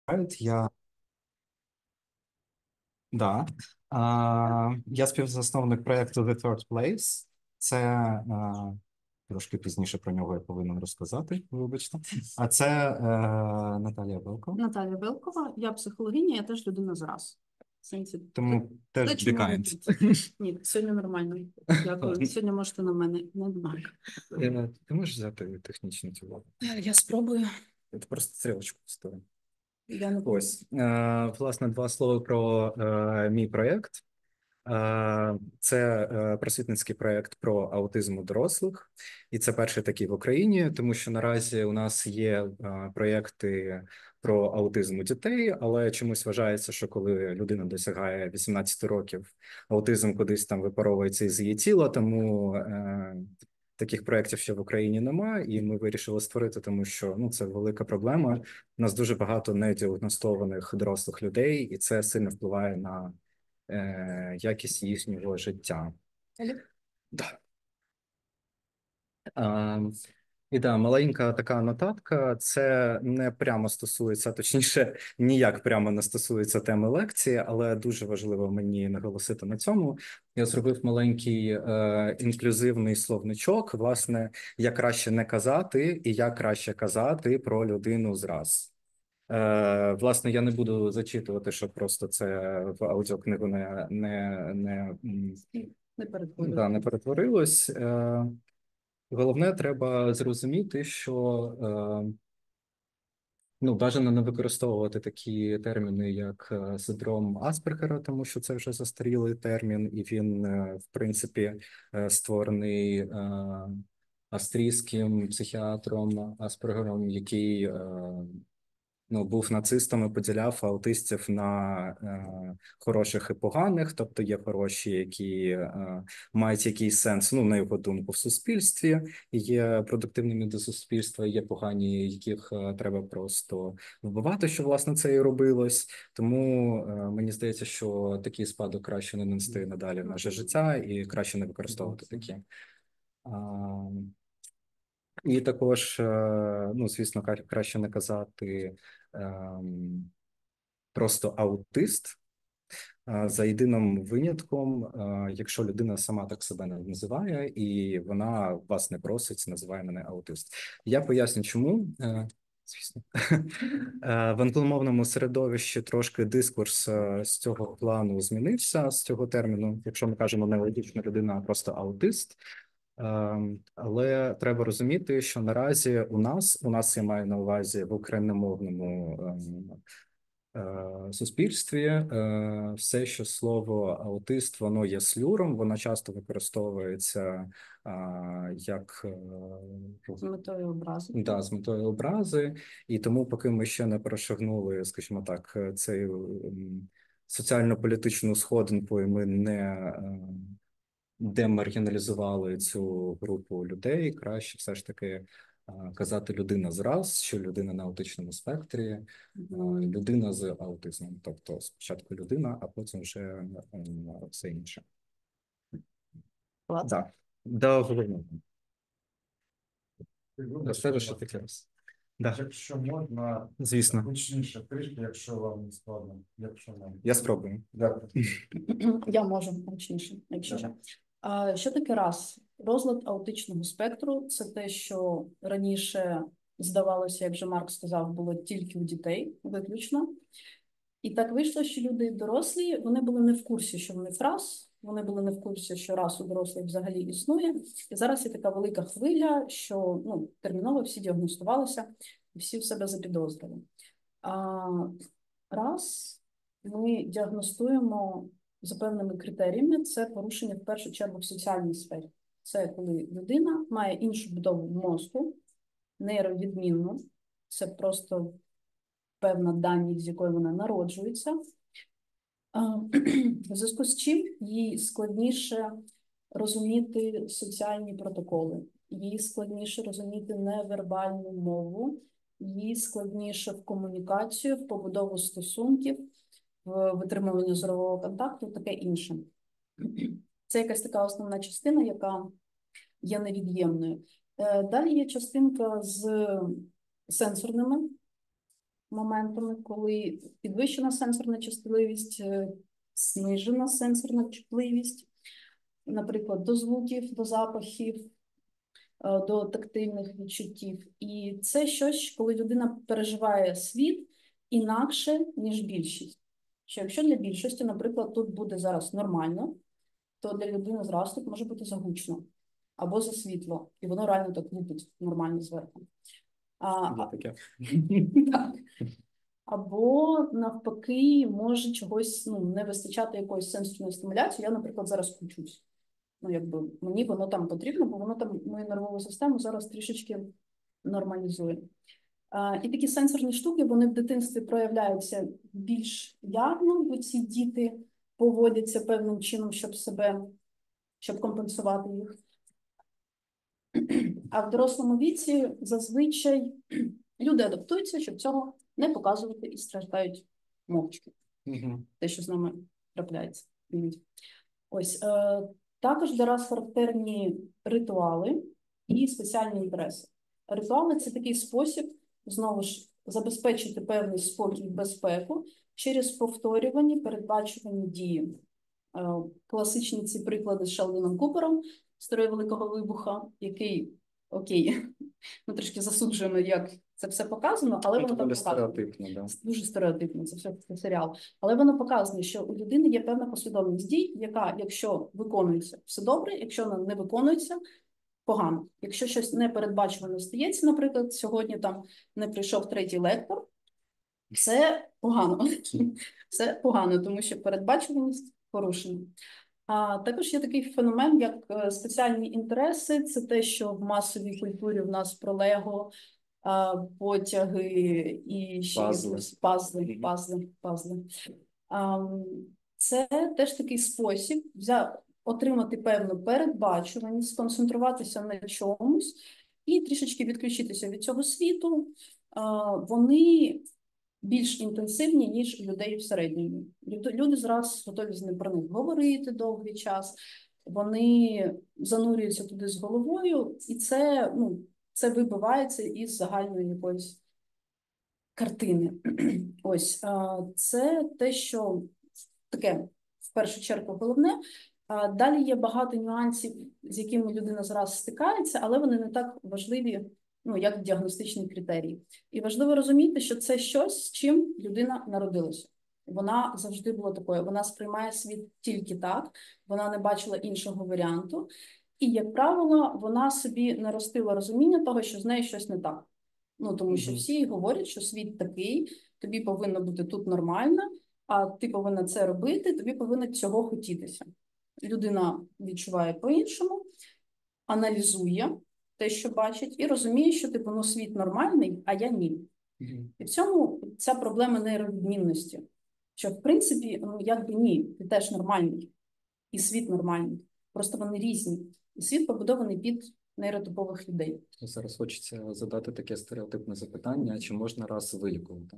Я, да. Я співзасновник проєкту The Third Place. Це трошки пізніше про нього я повинен розказати, вибачте. А це Наталія Белко. Наталія Белкова, я психологиня, я теж людина зраз. В сенсі, Тому теж те, чому ми бікаємось. тут. Ні, сьогодні нормально. Дякую. Сьогодні можете на мене не дмати. Ти можеш взяти технічну цю? Я спробую. Це просто стрілочку вставимо. Я не Ось, власне, два слова про мій проєкт. Це просвітницький проєкт про аутизм у дорослих, і це перший такий в Україні, тому що наразі у нас є проєкти про аутизм у дітей, але чомусь вважається, що коли людина досягає 18 років, аутизм кудись там випаровується із її тіла, тому таких проєктів ще в Україні нема, і ми вирішили створити, тому що це велика проблема. У нас дуже багато недіагностованих дорослих людей, і це сильно впливає на якість їхнього життя. Да. І да, маленька така нотатка. Це не прямо стосується, точніше, ніяк прямо не стосується теми лекції, але дуже важливо мені наголосити на цьому. Я зробив маленький інклюзивний словничок. Власне, як краще не казати, і як краще казати про людину зраз. Власне, я не буду зачитувати, щоб просто це в аудіокнигу не перетворилось. Головне, треба зрозуміти, що бажано не використовувати такі терміни, як синдром Аспергера, тому що це вже застарілий термін, і він, в принципі, створений австрійським психіатром Аспергером, який був нацистом і поділяв аутистів на хороших і поганих, тобто є хороші, які мають якийсь сенс, на його думку, в суспільстві, є продуктивними до суспільства, є погані, яких треба просто вбивати, що, власне, це і робилось. Тому мені здається, що такий спадок краще не нести надалі в наше життя і краще не використовувати такі. І також, звісно, краще не казати просто аутист, за єдиним винятком, якщо людина сама так себе не називає, і вона вас не просить, називає мене аутист. Я поясню, чому. Звісно, в англомовному середовищі трошки дискурс з цього плану змінився, з цього терміну. Якщо ми кажемо не аутична людина, а просто аутист. Але треба розуміти, що наразі у нас я маю на увазі в україномовному суспільстві все, що слово аутист, воно є слюром, воно часто використовується як з метою образи. Да, з метою образи, і тому, поки ми ще не перешагнули, скажімо так, цей соціально-політичну сходинку, і ми не демаргіналізували цю групу людей, краще все ж таки казати людина зраз, що людина на аутичному спектрі, людина з аутизмом. Тобто спочатку людина, а потім вже все інше. Так, да, головного. Розкажи, що таке раз. Да. Якщо можна, звісно, гучніше трішки, якщо вам не складно. Я спробую. Дякую. Я можу гучніше, якщо що. Що таке раз? Розлад аутичного спектру – це те, що раніше здавалося, як вже Марк сказав, було тільки у дітей виключно. І так вийшло, що люди дорослі, вони були не в курсі, що вони раз, вони були не в курсі, що раз у дорослих взагалі існує. І зараз є така велика хвиля, що терміново всі діагностувалися і всі в себе запідозрили. Раз ми діагностуємо за певними критеріями, це порушення в першу чергу в соціальній сфері. Це коли людина має іншу будову мозку, нейровідмінну, це просто певна даність, з якою вона народжується, в зв'язку з чим їй складніше розуміти соціальні протоколи, їй складніше розуміти невербальну мову, їй складніше в комунікацію, в побудову стосунків, в витримування зорового контакту, таке інше. Це якась така основна частина, яка є невід'ємною. Далі є частинка з сенсорними моментами, коли підвищена сенсорна чутливість, знижена сенсорна чутливість, наприклад, до звуків, до запахів, до тактильних відчуттів. І це щось, коли людина переживає світ інакше, ніж більшість. Що якщо для більшості, наприклад, тут буде зараз нормально, то для людини зразу тут може бути загучно або засвітло, і воно реально так лупить нормально зверху. Є таке. Так. Або навпаки, може чогось не вистачати якоїсь сенсорної стимуляції. Я, наприклад, зараз включусь. Мені воно там потрібно, бо воно там мою нервову систему зараз трішечки нормалізує. І такі сенсорні штуки, вони в дитинстві проявляються більш явно, бо ці діти поводяться певним чином, щоб компенсувати їх. А в дорослому віці зазвичай люди адаптуються, щоб цього не показувати і страждають мовчки. Те, що з нами трапляється. Ось. Також для нас характерні ритуали і спеціальні інтереси. Ритуали – це такий спосіб, знову ж, забезпечити певний спокій і безпеку через повторювані, передбачувані дії. Класичні ці приклади з Шелдоном Купером з «Теорії Великого Вибуха», який, окей, ми трошки засуджуємо, як це все показано, але воно так показано. Да. Дуже стереотипно, це все серіал. Але воно показує, що у людини є певна послідовність дій, яка, якщо виконується, все добре, якщо вона не виконується, погано. Якщо щось непередбачувано стається, наприклад, сьогодні там не прийшов третій лектор, це погано. Це погано, тому що передбачуваність порушена. А також є такий феномен, як спеціальні інтереси. Це те, що в масовій культурі в нас про Лего, потяги і ще пазли. Це теж такий спосіб отримати певну передбачуваність, сконцентруватися на чомусь і трішечки відключитися від цього світу. Вони більш інтенсивні, ніж у людей в середньому. Люди зразу готові з ним про них говорити довгий час, вони занурюються туди з головою, і це вибивається із загальної якоїсь картини. Ось, це те, що таке, в першу чергу, головне. Далі є багато нюансів, з якими людина зараз стикається, але вони не так важливі, як діагностичні критерії. І важливо розуміти, що це щось, з чим людина народилася. Вона завжди була такою, вона сприймає світ тільки так, вона не бачила іншого варіанту. І, як правило, вона собі наростила розуміння того, що з нею щось не так. Тому що всі говорять, що світ такий, тобі повинно бути тут нормально, а ти повинна це робити, тобі повинно цього хотітися. Людина відчуває по-іншому, аналізує те, що бачить, і розуміє, що світ нормальний, а я ні. І в цьому ця проблема нейровідмінності. Що, в принципі, ні, ти теж нормальний, і світ нормальний. Просто вони різні. І світ побудований під нейротипових людей. Зараз хочеться задати таке стереотипне запитання, чи можна раз вилікувати?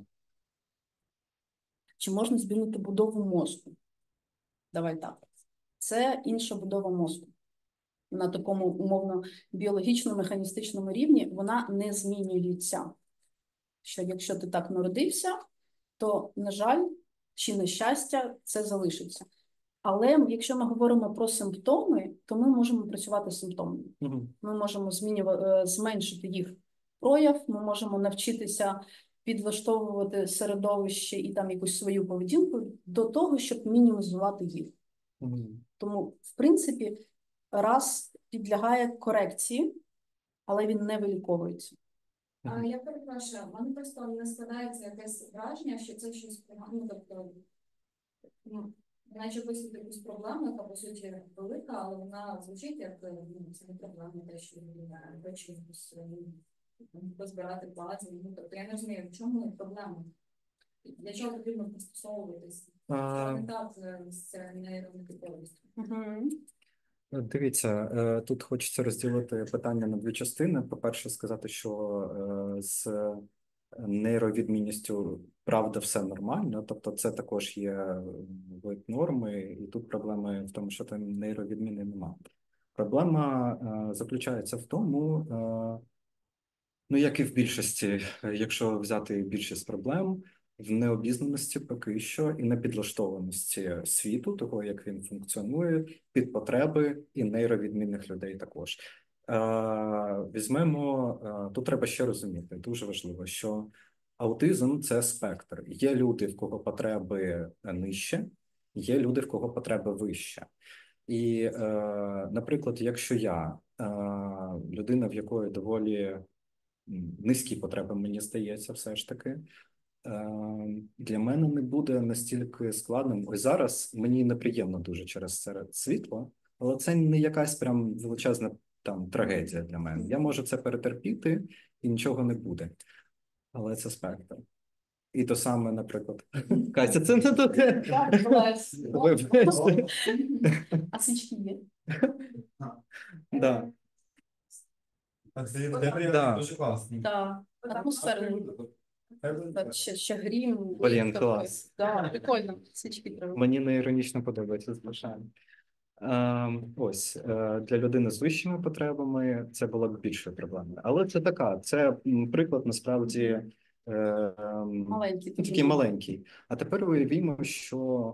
Чи можна змінити будову мозку? Давай так. Це інша будова мозку. На такому умовно біологічно-механістичному рівні вона не змінюється. Що якщо ти так народився, то, на жаль, чи на щастя, це залишиться. Але якщо ми говоримо про симптоми, то ми можемо працювати з симптомами. Ми можемо зменшити їх прояв, ми можемо навчитися підлаштовувати середовище і там якусь свою поведінку до того, щоб мінімізувати їх. Тому, в принципі, раз підлягає корекції, але він не виліковується. Я перепрошую, в мене просто не складається якесь враження, що це щось погано, тобто, наче висвітлити якусь проблему, яка, по суті, велика, але вона звучить як, це не проблема, те, що я хочу позбирати бази. Тобто я не розумію, в чому проблема? Для чого потрібно пристосовуватись? Не так з нейронетиповістю. Дивіться, тут хочеться розділити питання на дві частини. По-перше, сказати, що з нейровідмінністю правда все нормально, тобто це також є вид норми, і тут проблеми в тому, що там нейровідміни немає. Проблема заключається в тому, Ну, як і в більшості, якщо взяти більшість проблем, в необізнаності поки що і непідлаштованості світу, того, як він функціонує, під потреби і нейровідмінних людей також. Візьмемо, тут треба ще розуміти, дуже важливо, що аутизм – це спектр. Є люди, в кого потреби нижче, є люди, в кого потреби вище. І, наприклад, якщо я людина, в якої доволі низькі потреби, мені здається, все ж таки, для мене не буде настільки складним. Ось зараз мені неприємно дуже через це світло, але це не якась прям величезна там трагедія для мене. Я можу це перетерпіти і нічого не буде. Але це спектр. І то саме, наприклад, Катя, це не таке. Так, клас. Вибачте. А свічки є? Да. Так, це ідея Да. дуже класна. Так, атмосферно. Так, ще грім. Блін, клас. Так, прикольно. Свічки треба. Мені не іронічно подобається, звичайно. Ось для людини з вищими потребами це було б більше проблеми. Але це така, це приклад насправді Маленький. такий маленький. А тепер уявімо, що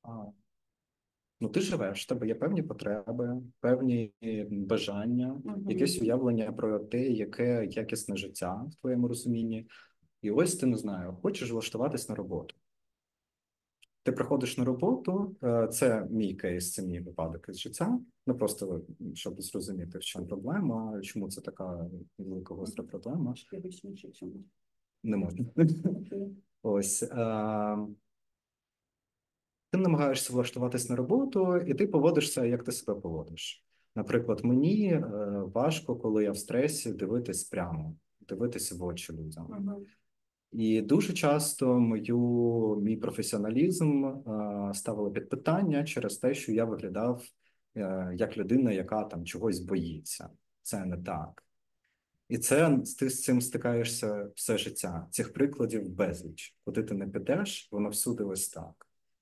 ну ти живеш, в тебе є певні потреби, певні бажання, якесь уявлення про те, яке якісне життя в твоєму розумінні. І ось ти, не знаю, хочеш влаштуватись на роботу. Ти приходиш на роботу, це мій кейс, це мій випадок із життя. Ну просто щоб зрозуміти, в чому проблема, чому це така велика гостра проблема. Не можна. Ось ти намагаєшся влаштуватись на роботу, і ти поводишся, як ти себе поводиш. Наприклад, мені важко, коли я в стресі, дивитись прямо, дивитися в очі людям. І дуже часто мій професіоналізм ставили під питання через те, що я виглядав як людина, яка там чогось боїться. Це не так. І ти з цим стикаєшся все життя. Цих прикладів безліч. Куди ти не підеш, воно всюди ось так.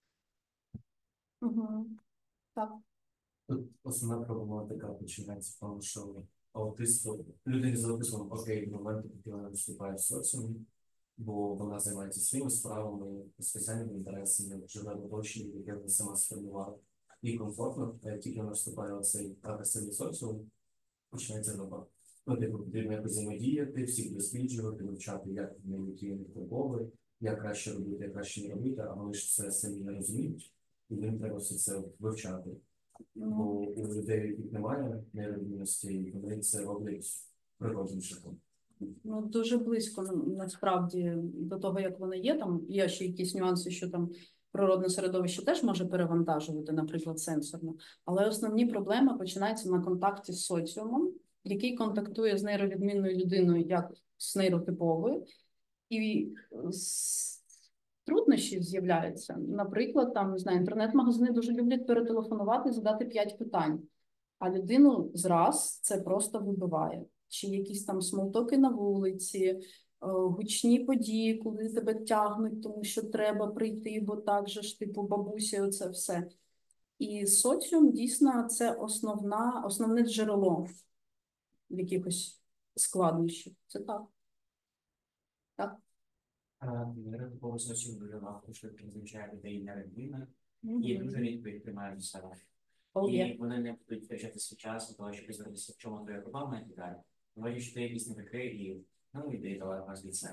Так. Тут основна проблематика починається в тому, що людині з аутизмом окей, в моменти, коли вона вступає в соціум, бо вона займається своїми справами, спеціальними інтересами, живе в оточенні, яке вона сама сформувала. І комфортно, тільки вона вступає в цей агресивний соціум, починається робота. Ну, типу, потрібно якось взаємодіяти, всіх досліджувати, вивчати, як які впливи, як краще робити, як краще не робити, а вони ж це самі не розуміють, і їм треба все це вивчати. Бо у людей, яких немає нейровідмінності, вони це роблять природним шляхом. Ну, дуже близько, насправді, до того, як вони є. Там є ще якісь нюанси, що там природне середовище теж може перевантажувати, наприклад, сенсорно. Але основні проблеми починаються на контакті з соціумом, який контактує з нейровідмінною людиною, як з нейротиповою. І труднощі з'являються. Наприклад, там, не знаю, інтернет-магазини дуже люблять перетелефонувати і задати 5 питань. А людину зраз це просто вибиває. Чи якісь там смолтоки на вулиці, гучні події, коли тебе тягнуть, тому що треба прийти, бо так же ж, типу, бабусі, оце все. І соціум, дійсно, це основне джерело якихось складнощів. Це так. Так. Нейротиповий соціум дуже багато швидко звичайно людей нервів, і дуже рідко їх приймають за себе. І вони не будуть втрачати свій час для того, щоб дізнатися, в чому твоя проблема і так далі. Бачу, що ти якісь не такий, і йди далеко звідси.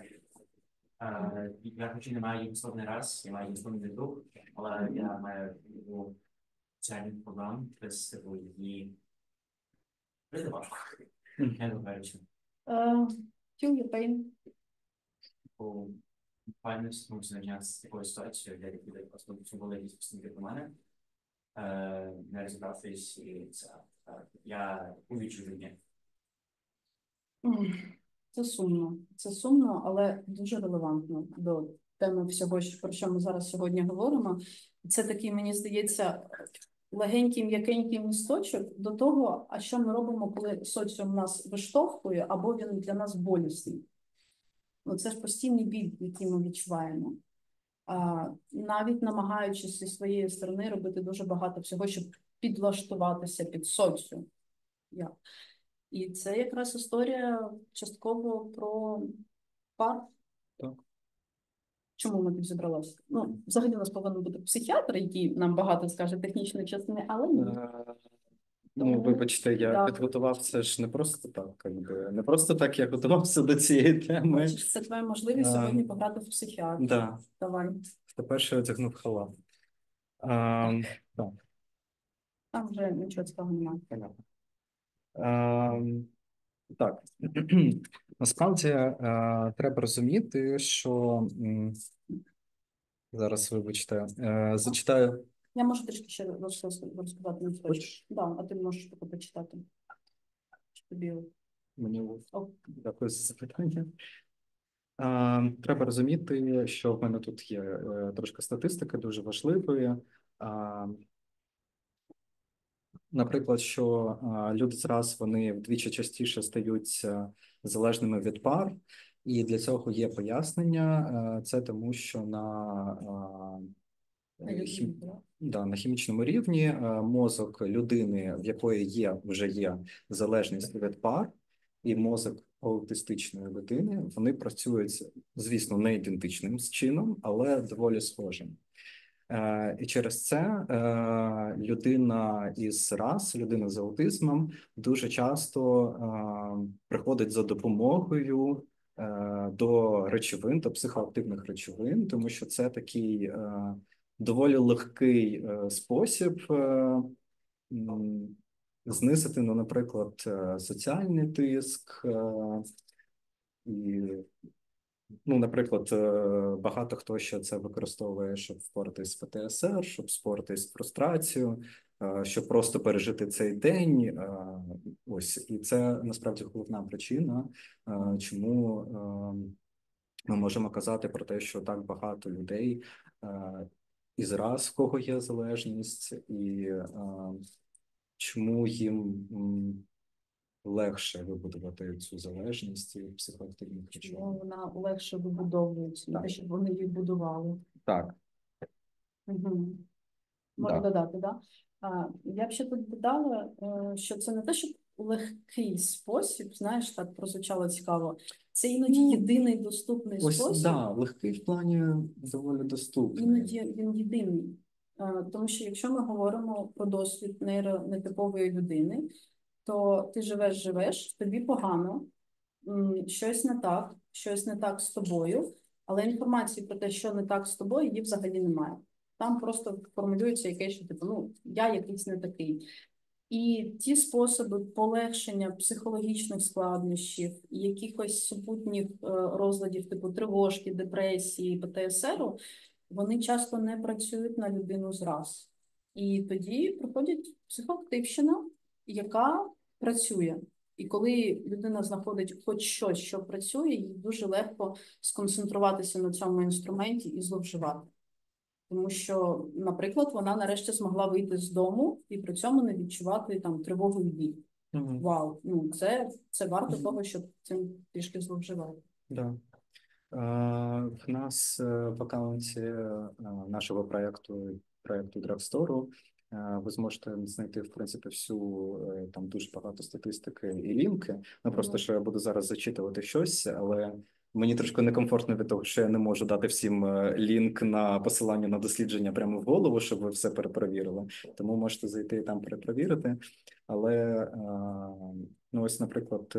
Я хоч і не маю їм раз, я маю їм друг, але я маю соціальних проблем, без і це важко. Я не говорю. Feel your pain. Буквально знання з такою ситуацією, де люди просто були якісь постійні до мене, не розібравшись, і це я увічу життя. Це сумно. Це сумно, але дуже релевантно до теми всього, про що ми зараз сьогодні говоримо. Це такий, мені здається, легенький, м'якенький місточок до того, а що ми робимо, коли соціум нас виштовхує, або він для нас болісний. Ну, це ж постійний біль, який ми відчуваємо. Навіть намагаючись зі своєї сторони робити дуже багато всього, щоб підлаштуватися під соціум. І це якраз історія частково про пар. Так. Чому ми тут зібралися? Ну, взагалі у нас повинен бути психіатр, який нам багато скаже технічної частини, але ні. Ну, Тому, вибачте, я да. підготував це ж не просто так, якби не просто так я готувався до цієї теми. Бачиш, це твоя можливість сьогодні пограти в психіатра. Да. Давай. Тепер ще одягнув халат. Так. Там вже нічого цікавого немає. Понятно. Так, насправді треба розуміти, що зараз, вибачте, зачитаю. Я можу трішки ще розказати на Хочеш? Да, а ти можеш таке почитати. Чи тобі? Мені О. дякую за запитання. Треба розуміти, що в мене тут є трошки статистики дуже важливої. Наприклад, що люди зараз вони вдвічі частіше стають залежними від пар, і для цього є пояснення. Це тому, що на хімічному рівні мозок людини, в якої вже є залежність від пар, і мозок аутистичної людини, вони працюють, звісно, не ідентичним чином, але доволі схожим. І через це людина людина з аутизмом дуже часто приходить за допомогою до речовин, до психоактивних речовин, тому що це такий доволі легкий спосіб знизити, наприклад, соціальний тиск і наприклад, багато хто ще це використовує, щоб впоратись з ПТСР, щоб впоратись з фрустрацією, щоб просто пережити цей день. Ось, і це насправді головна причина, чому ми можемо казати про те, що так багато людей і зараз в кого є залежність, і чому їм легше вибудувати цю залежність від психоактивних речовин. Чому вона легше вибудовується, не те, щоб вони її будували. Так. Угу. Можна додати, да? Я б ще тут додала, що це не те, щоб легкий спосіб, знаєш, так прозвучало цікаво. Це іноді єдиний доступний спосіб. Да, легкий в плані доволі доступний. Іноді він єдиний. Тому що якщо ми говоримо про досвід нейронетипової людини, то ти живеш, тобі погано, щось не так з тобою, але інформації про те, що не так з тобою, її взагалі немає. Там просто формулюється якесь, що типу, я якийсь не такий. І ті способи полегшення психологічних складнощів, якихось супутніх розладів, типу тривожки, депресії, ПТСР, вони часто не працюють на людину зраз. І тоді приходить психоактивщина, яка працює. І коли людина знаходить хоч щось, що працює, їй дуже легко сконцентруватися на цьому інструменті і зловживати. Тому що, наприклад, вона нарешті змогла вийти з дому і при цьому не відчувати там тривогу і біль. Вау, це варто того, щоб цим трішки зловживати. Да. В нас в аккаунті нашого проєкту Drugstore ви зможете знайти, в принципі, там дуже багато статистики і лінки. Просто що я буду зараз зачитувати щось, але мені трошки некомфортно від того, що я не можу дати всім лінк на посилання на дослідження прямо в голову, щоб ви все перепровірили. Тому можете зайти і там перепровірити. Але, ось, наприклад,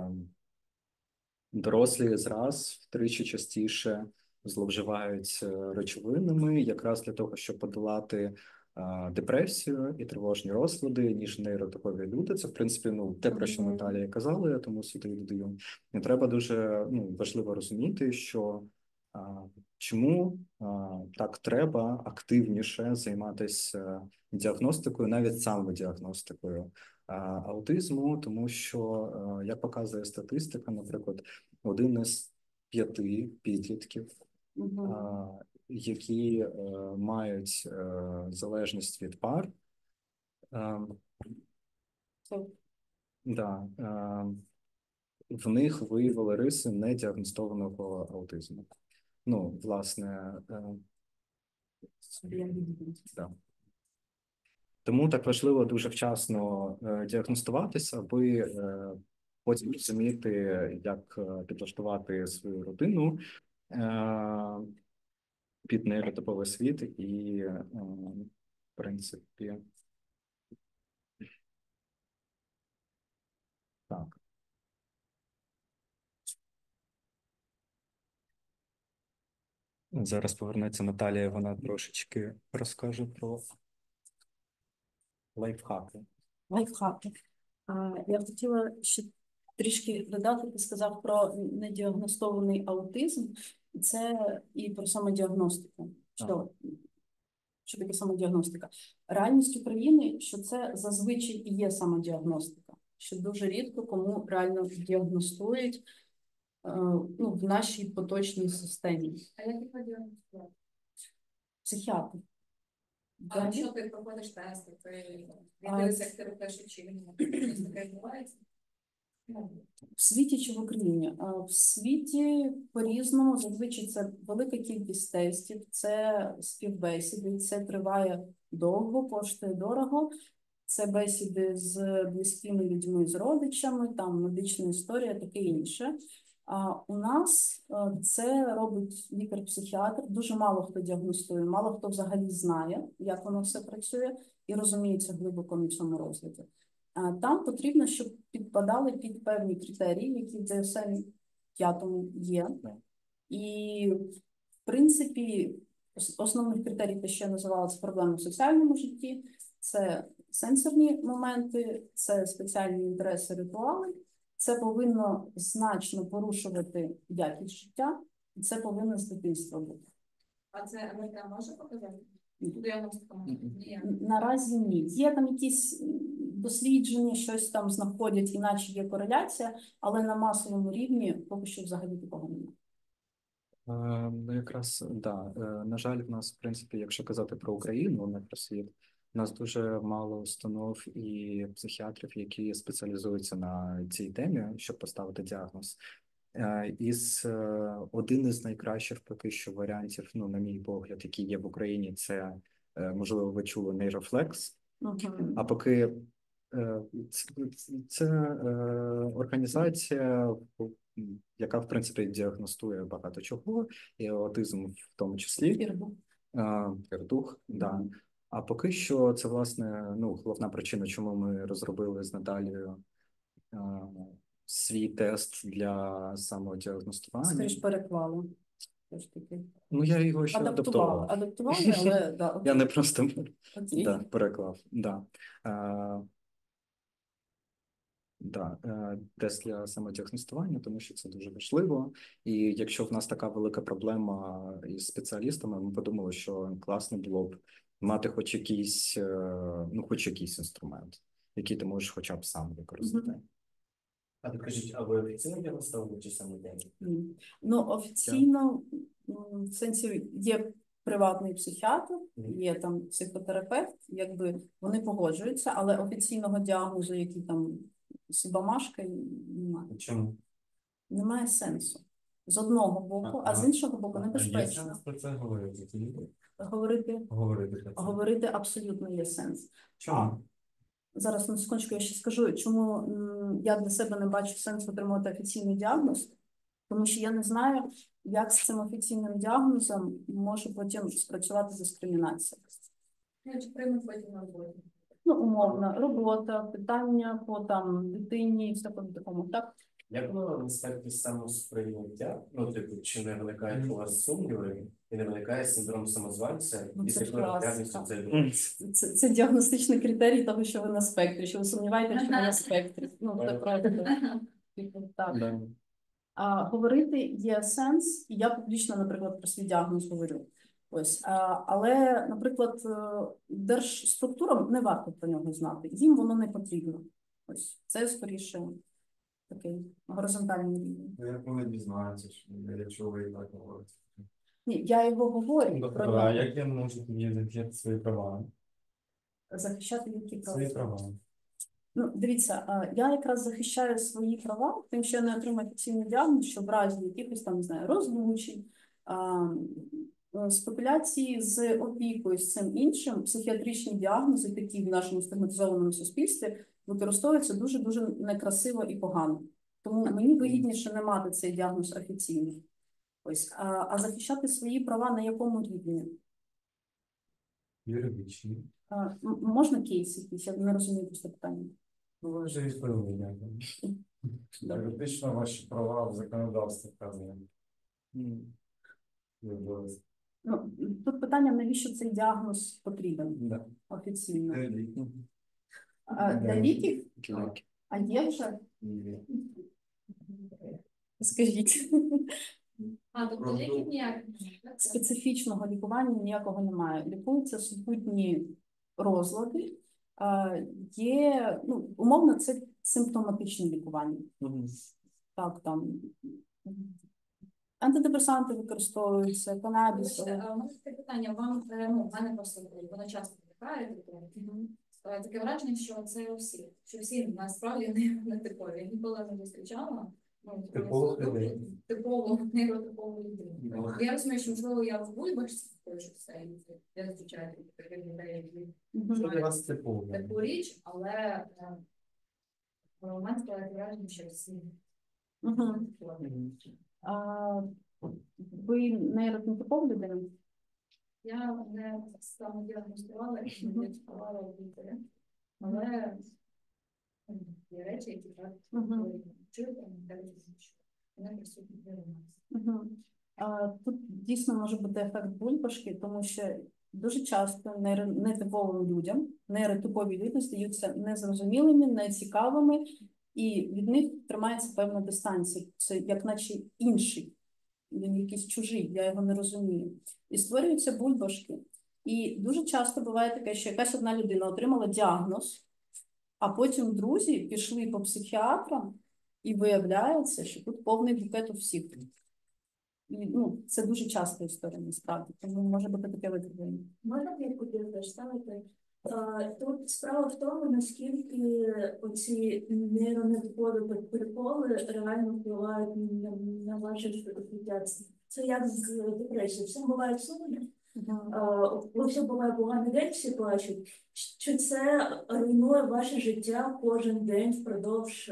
дорослі зараз втричі частіше зловживають речовинами якраз для того, щоб подолати депресію і тривожні розлади, ніж нейротипові люди. Це, в принципі, те, про що Наталія казала, я тому сюди додаю. І треба дуже важливо розуміти, що чому так треба активніше займатися діагностикою, навіть самодіагностикою аутизму, тому що, як показує статистика, наприклад, 1 із 5 підлітків, які мають залежність від пар, в них виявили риси недіагностованого аутизму. Власне, да. Тому так важливо дуже вчасно діагностуватися, аби потім розуміти, як підлаштувати свою родину під нейротиповий світ і, в принципі, так. Зараз повернеться Наталія, вона трошечки розкаже про лайфхаки. Лайфхаки. Я б хотіла ще трішки додати, ти сказав про недіагностований аутизм, це і про самодіагностику. Що таке самодіагностика? Реальність України, що це зазвичай і є самодіагностика, що дуже рідко кому реально діагностують в нашій поточній системі. А як їх діагностувати? Психіатр. А якщо ти проходиш тести, ти дивишся, як ти рухаєш очима, таке відбувається? В світі чи в Україні? В світі по-різному, зазвичай це велика кількість тестів, це співбесіди, це триває довго, коштує дорого. Це бесіди з близькими людьми, з родичами, там медична історія, таке інше. А у нас це робить лікар-психіатр. Дуже мало хто діагностує, мало хто взагалі знає, як воно все працює, і розуміється глибоко на цьому розгляді. Там потрібно, щоб підпадали під певні критерії, які в DSM-5 є. І, в принципі, основних критерій, те, що я називала, це проблеми в соціальному житті, це сенсорні моменти, це спеціальні інтереси, ритуали. Це повинно значно порушувати якість життя, і це повинно з дитинства бути. А це МРТ може показати? Наразі ні. Є там якісь дослідження, щось там знаходять, іначе є кореляція, але на масовому рівні поки що взагалі такого немає. Ну, якраз, да. На жаль, в нас, в принципі, якщо казати про Україну, не про світ, у нас дуже мало установ і психіатрів, які спеціалізуються на цій темі, щоб поставити діагноз. Один із найкращих поки що варіантів, ну, на мій погляд, які є в Україні, це, можливо, ви чули нейрофлекс. А поки це організація, яка, в принципі, діагностує багато чого, і аутизм в тому числі. Пірдух, да. А поки що це, власне, ну, головна причина, чому ми розробили з Наталією свій тест для самодіагностування. Скоріш переклали. Ну, я його ще адаптував. Адаптували, але да. Я не просто переклав. Тест для самодіагностування, тому що це дуже важливо. І якщо в нас така велика проблема із спеціалістами, ми подумали, що класно було б мати хоч якийсь інструмент, який ти можеш хоча б сам використати. А підкажіть, а ви офіційно діагностували чи самостійно? Ну, офіційно, в сенсі, є приватний психіатр, є там психотерапевт, якби вони погоджуються, але офіційного діагнозу, який там Сибамашка, немає. Чому? Немає сенсу. З одного боку, а з іншого боку небезпечно. Є сенс про це говорити? Говорити абсолютно є сенс. Чому? Зараз на секундочку я ще скажу, чому я для себе не бачу сенсу отримувати офіційний діагноз, тому що я не знаю, як з цим офіційним діагнозом може потім спрацювати дискримінація. Чи приймуть потім на роботу? Ну, умовно, робота, питання по там дитині і всякому такому, так? Як ви несете самосприйняття? Ну, типу, чи не виникають у вас сумніви і не виникає синдром самозванця, після того діагнозу це діагностичний критерій того, що ви на спектрі, що ви сумніваєтеся, що ви на спектрі. Ну, це правда. Так. Говорити є сенс, і я публічно, наприклад, про свій діагноз говорю. Ось, але, наприклад, держструктурам не варто про нього знати. Їм воно не потрібно. Ось, це скоріше такий горизонтальний рівень. Як вони дізнаються, якщо ви і так говорите? Ні, я його говорю про нього. А як я можу захищати свої права? Захищати які права? Свої права. Ну, дивіться, я якраз захищаю свої права, тим, що я не отримаю офіційний діагноз, що в разі якихось там, не знаю, розлучень, з популяції з опікою, з цим іншим, психіатричні діагнози, такі в нашому стигматизованому суспільстві, використовуються дуже-дуже некрасиво і погано. Тому мені вигідніше не мати цей діагноз офіційно. Ось, а захищати свої права на якому рівні? Юридичні. Можна кейс якийсь? Я не розумію просто питання. Ну, ви вже відповіли, Добре. юридично ваші права в законодавстві вказані. Ну, тут питання, навіщо цей діагноз потрібен Да. офіційно? Да. Для ліків? А є вже? Скажіть. Тобто ліків ніяких? Специфічного лікування ніякого немає. Лікуються супутні розлади. Є, ну, умовно, це симптоматичне лікування. Так, там антидепресанти використовуються, канабіс. У мене таке питання, вам, ну, в мене просто воно часто виникає, таке враження, що це у всіх, що всі насправді не типові. Я ніколи не зустрічала типову нейротипову людину. Я розумію, що, можливо, я в бульбашці хочу це, я зустрічаю таких людей, які Що для вас типово? таку річ, але в момент складає враження, що всі. Ви нейротипова людина? Я не самодіагностувала і не діагностувала лікаря, але є речі, які так чують, вони присутні для нас. Тут дійсно може бути ефект бульбашки, тому що дуже часто нетиповим людям, нейротипові люди здаються незрозумілими, нецікавими, і від них тримається певна дистанція. Це як наче інший, він якийсь чужий, я його не розумію. І створюються бульбашки. І дуже часто буває таке, що якась одна людина отримала діагноз, а потім друзі пішли по психіатрам, і виявляється, що тут повний букет у всіх. І, ну, це дуже часта історія, насправді, тому може бути таке викривлення. Можна клітку теж ставити? Тут справа в тому, наскільки оці нейронетипові приколи реально впливають на ваше життя. Це як з депресією. Всім буває сумно, у всіх буває поганий день, всі плачуть. Чи це руйнує ваше життя кожен день впродовж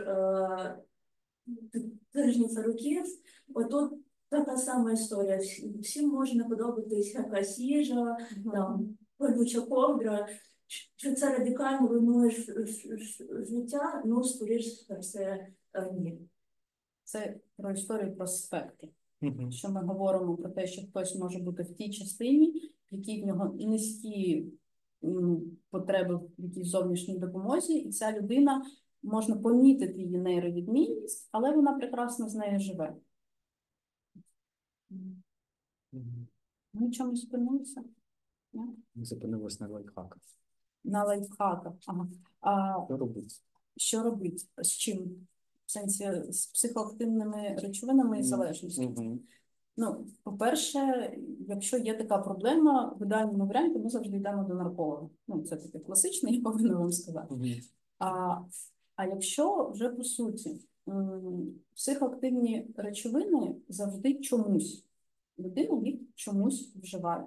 тижнів, років? Отут така сама історія. Всім може не подобатись якась їжа, там, колюча ковдра. Чи це радикально руйнує життя? Ну, скоріш за все, ні. Це про історію про спектр. Що ми говоримо про те, що хтось може бути в тій частині, в якій в нього низькі потреби в якійсь зовнішній допомозі, і ця людина, можна помітити її нейровідмінність, але вона прекрасно з нею живе. Ми чомусь зупинилися? Зупинилось на лайфхаках. На лайфхаках. Ага. Що робити? Що робити? З чим? В сенсі з психоактивними речовинами і залежністю. Ну, по-перше, якщо є така проблема, в ідеальному варіанті ми завжди йдемо до нарколога. Ну, це таке класичне, я повинна вам сказати. А якщо вже по суті, психоактивні речовини завжди чомусь, людина їх чомусь вживає.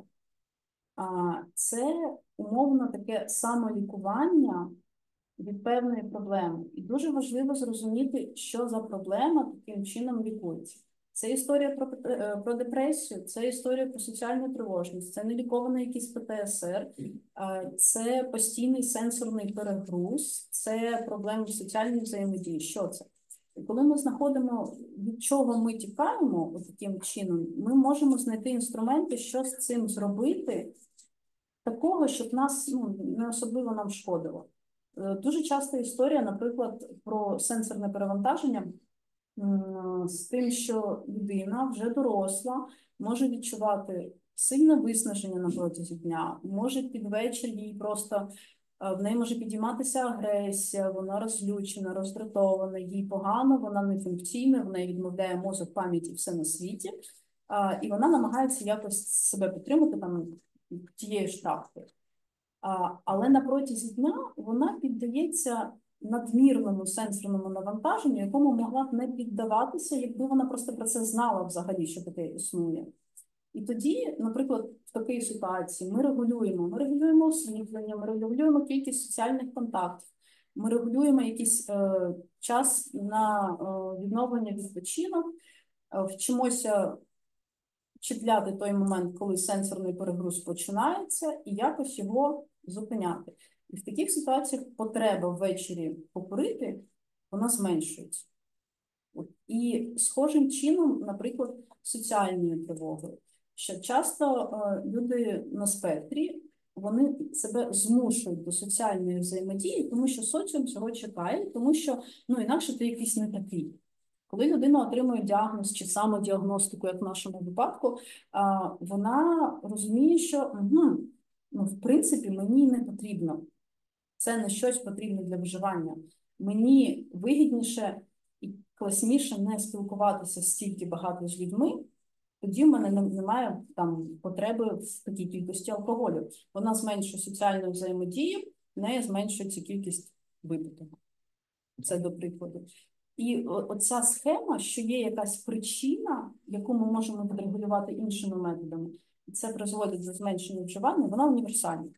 Це умовно таке самолікування від певної проблеми. І дуже важливо зрозуміти, що за проблема таким чином лікується. Це історія про депресію, це історія про соціальну тривожність, це нелікований якийсь ПТСР, це постійний сенсорний перегруз, це проблеми в соціальній взаємодії. Що це? І коли ми знаходимо, від чого ми тікаємо таким чином, ми можемо знайти інструменти, що з цим зробити, такого, щоб нас не особливо нам шкодило. Дуже часта історія, наприклад, про сенсорне перевантаження з тим, що людина вже доросла, може відчувати сильне виснаження на протязі дня, може під вечір їй просто, в неї може підійматися агресія, вона розлючена, роздратована, їй погано, вона не функційна, в неї відмовляє мозок, пам'ять і все на світі, і вона намагається якось себе підтримати там тією ж практикою. Але на протязі дня вона піддається надмірному сенсорному навантаженню, якому могла б не піддаватися, якби вона просто про це знала взагалі, що таке існує. І тоді, наприклад, в такій ситуації ми регулюємо освітлення, ми регулюємо кількість соціальних контактів, ми регулюємо якийсь час на відновлення відпочинок, вчимося чіпляти той момент, коли сенсорний перегруз починається, і якось його зупиняти. І в таких ситуаціях потреба ввечері покурити, вона зменшується. І схожим чином, наприклад, соціальною тривогою, що часто люди на спектрі, вони себе змушують до соціальної взаємодії, тому що соціум цього чекає, тому що інакше ти якийсь не такий. Коли людина отримує діагноз чи самодіагностику, як в нашому випадку, вона розуміє, що в принципі мені не потрібно. Це не щось потрібне для виживання. Мені вигідніше і класніше не спілкуватися стільки багато з людьми, тоді в мене немає потреби в такій кількості алкоголю. Вона зменшує соціальну взаємодію, в неї зменшується кількість випитого. Це до прикладу. І оця схема, що є якась причина, яку ми можемо відрегулювати іншими методами, і це призводить до зменшення вживання, вона універсальна.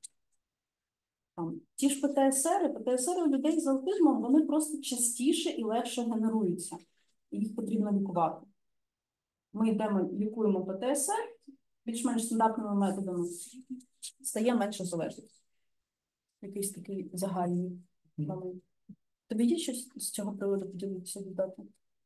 Ті ж ПТСР у людей з аутизмом, вони просто частіше і легше генеруються. І їх потрібно лікувати. Ми лікуємо ПТСР більш-менш стандартними методами, стає менше залежність. Якийсь такий загальний момент. Тобі є щось з цього приводу поділитися додати?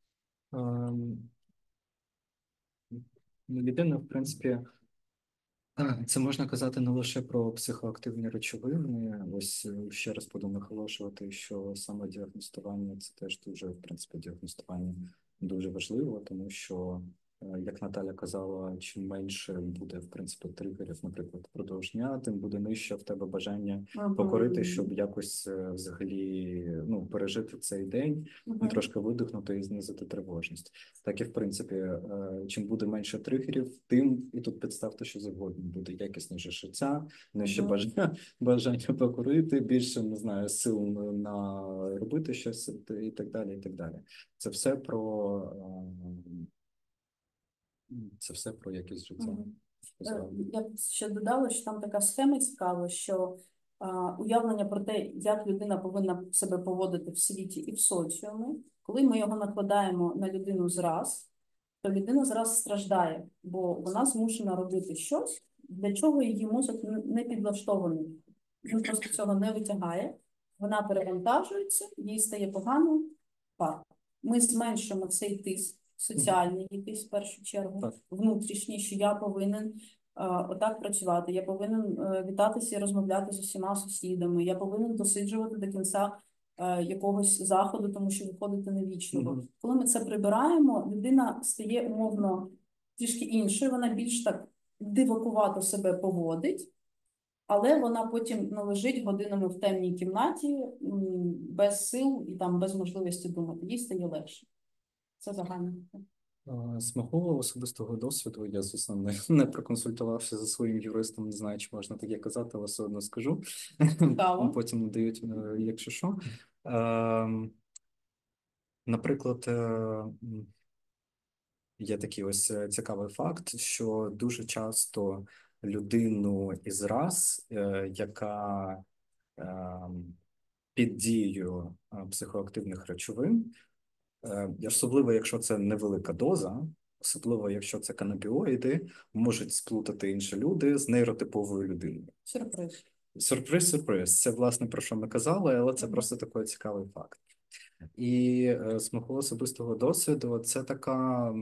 Людина, в принципі, це можна казати не лише про психоактивні речовини. Ось ще раз буду наголошувати, що самодіагностування – це теж дуже, в принципі, діагностування дуже важливо, тому що, як Наталя казала, чим менше буде, в принципі, тригерів, наприклад, впродовж дня, тим буде нижче в тебе бажання покорити, щоб якось взагалі пережити цей день, трошки видихнути і знизити тривожність. Так і, в принципі, чим буде менше тригерів, тим, і тут підставте, що завгодно, буде якісніше життя, нижче бажання покорити, більше, не знаю, сил на робити щось і так далі, і так далі. Це все про якість життя. Я б ще додала, що там така схема цікава, що уявлення про те, як людина повинна себе поводити в світі і в соціумі, коли ми його накладаємо на людину зраз, то людина зраз страждає, бо вона змушена робити щось, для чого її мозок не підлаштований. Він просто цього не витягає, вона перевантажується, їй стає погано, ми зменшуємо цей тиск соціальний якийсь в першу чергу, внутрішній, що я повинен отак працювати, я повинен вітатися і розмовляти з усіма сусідами, я повинен досиджувати до кінця якогось заходу, тому що виходити невічливо. Коли ми це прибираємо, людина стає умовно трішки іншою, вона більш так дивакувато себе поводить, але вона потім не лежить годинами в темній кімнаті без сил і без можливості думати. Їй стає легше. Це загально. З мого особистого досвіду, я, звісно, не проконсультувався за своїм юристом, не знаю, чи можна таке казати, але все одно скажу. Потім дають, якщо що. Наприклад, є такий ось цікавий факт, що дуже часто людину із рас, яка під дією психоактивних речовин, особливо, якщо це невелика доза, особливо, якщо це канабіоїди, можуть сплутати інші люди з нейротиповою людиною. Сюрприз. Сюрприз. Це, власне, про що ми казали, але це просто такий цікавий факт. І з мого особистого досвіду це така,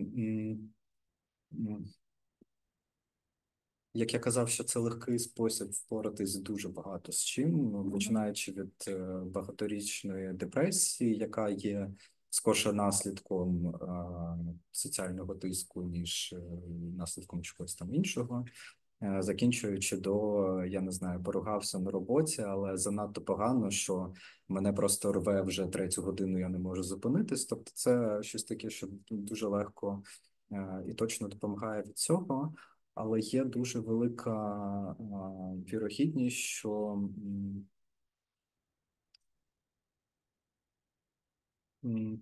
як я казав, що це легкий спосіб впоратись дуже багато з чим, починаючи від багаторічної депресії, яка є скорше наслідком соціального тиску, ніж наслідком чогось там іншого, закінчуючи до, я не знаю, поругався на роботі, але занадто погано, що мене просто рве вже 3-ю годину, я не можу зупинитись. Тобто це щось таке, що дуже легко і точно допомагає від цього, але є дуже велика вірогідність, що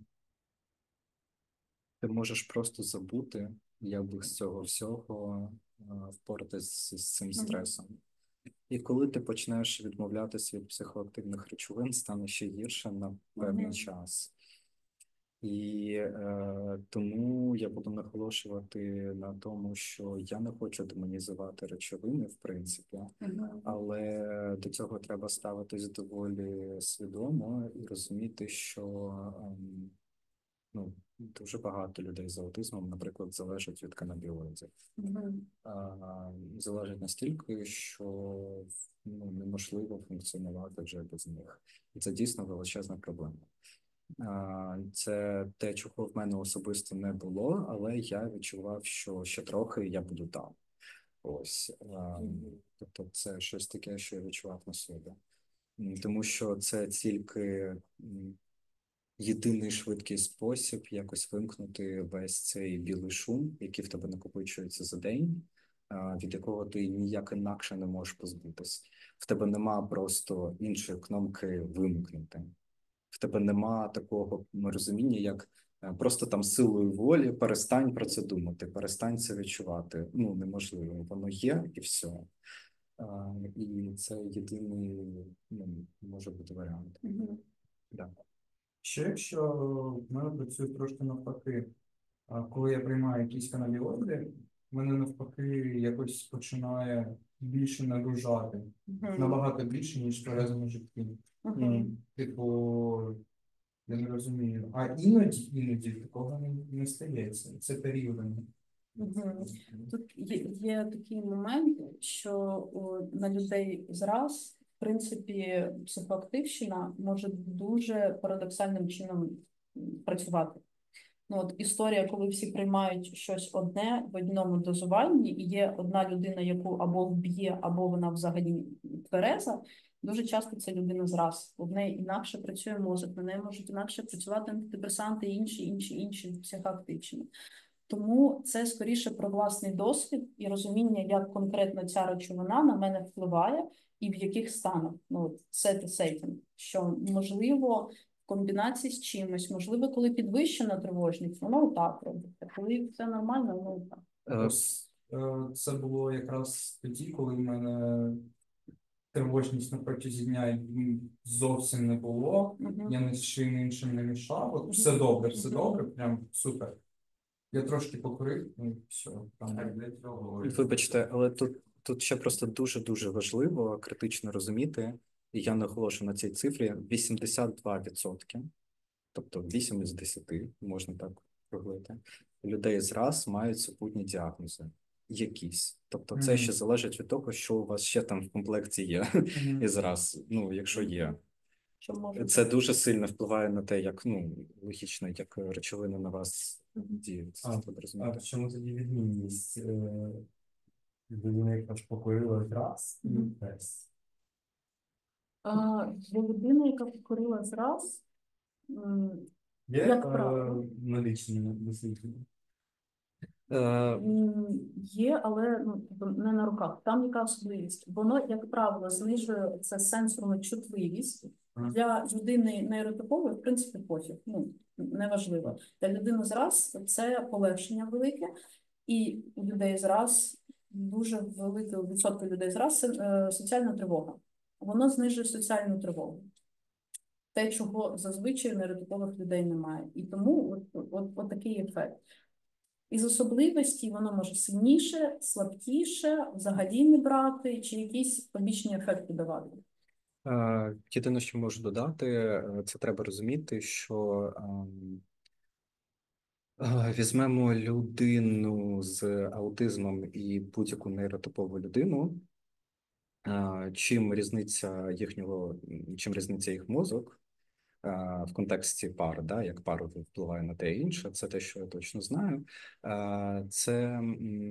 ти можеш просто забути, як би з цього всього впоратись з цим стресом. І коли ти почнеш відмовлятися від психоактивних речовин, стане ще гірше на певний час. І тому я буду наголошувати на тому, що я не хочу демонізувати речовини, в принципі, але до цього треба ставитись доволі свідомо і розуміти, що ну, дуже багато людей з аутизмом, наприклад, залежать від канабіоїдів. Залежать настільки, що ну, неможливо функціонувати вже без них. І це дійсно величезна проблема. Це те, чого в мене особисто не було, але я відчував, що ще трохи я буду там. Ось. Тобто це щось таке, що я відчував на собі. Тому що це тільки єдиний швидкий спосіб якось вимкнути весь цей білий шум, який в тебе накопичується за день, від якого ти ніяк інакше не можеш позбутись. В тебе нема просто іншої кнопки вимкнути. В тебе нема такого розуміння, як просто там силою волі перестань про це думати, перестань це відчувати. Ну, неможливо. Воно є і все. І це єдиний, ну, може бути варіант. Да. Ще якщо в мене працює трошки навпаки, коли я приймаю якісь канабіоїди, в мене навпаки якось починає більше нагружати. Набагато більше, ніж в тверезому житті. Типу, я не розумію. А іноді такого не стається. Це періодами. Тут є такий момент, що на людей зраз, в принципі, психоактивщина може дуже парадоксальним чином працювати. Ну, от історія, коли всі приймають щось одне в одному дозуванні, і є одна людина, яку або вб'є, або вона взагалі твереза, дуже часто це людина зраз. У неї інакше працює мозок, на неї можуть інакше працювати антидепресанти і інші психоактивщини. Тому це скоріше про власний досвід і розуміння, як конкретно ця речовина на мене впливає і в яких станах. Ну, setting, що можливо в комбінації з чимось, можливо, коли підвищена тривожність, воно так робить. А коли все нормально, воно так. Ось це було якраз тоді, коли в мене тривожність на протязі дня зовсім не було. Я ні з чим іншим не мішав. От все добре, прям супер. Я трошки покурив, ну все. Вибачте, але тут ще просто дуже-дуже важливо критично розуміти, і я наголошую на цій цифрі, 82%, тобто 8 із 10, можна так проглити, людей зраз мають супутні діагнози. Якісь. Тобто це ще залежить від того, що у вас ще там в комплекті є і зраз, ну, якщо є. Це дуже сильно впливає на те, як, ну, логічно, як речовини на вас діють. А в чому тоді відмінність? Людина, яка ж покорила раз і без? Для людини, яка покорила зраз, Є як правило, медичні дослідження? є, але не на руках. Там яка особливість? Воно, як правило, знижує це сенсорну чутливість. Для людини нейротипової, в принципі, пофіг. Ну, неважливо. Для людини зраз це полегшення велике, і у людей зраз, дуже великий відсоток людей зраз, соціальна тривога. Воно знижує соціальну тривогу. Те, чого зазвичай у нейротипових людей немає. І тому от такий ефект. Із особливості воно може сильніше, слабкіше, взагалі не брати, чи якісь побічні ефекти давати. Єдине, що можу додати, це треба розуміти, що візьмемо людину з аутизмом і будь-яку нейротипову людину, чим різниця їх мозок в контексті пар, да, як пара впливає на те і інше, це те, що я точно знаю, це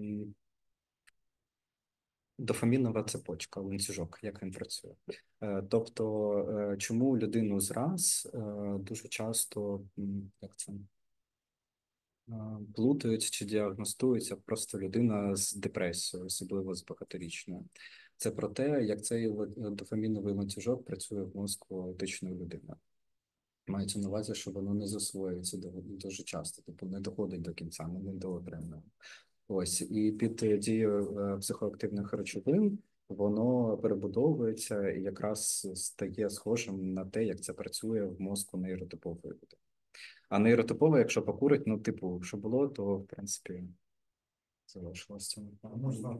дофамінова цепочка, ланцюжок, як він працює. Тобто, чому людину зраз дуже часто, як це, плутають чи діагностуються просто людина з депресією, особливо з багаторічною. Це про те, як цей дофаміновий ланцюжок працює в мозку аутичної людини. Мається на увазі, що воно не засвоюється дуже часто, тобто не доходить до кінця, не доотримує. Ось, і під дією психоактивних речовин воно перебудовується і якраз стає схожим на те, як це працює в мозку нейротипової людини. А нейротипова, якщо покурить, ну, типу, що було, то, в принципі, залишилося. Можна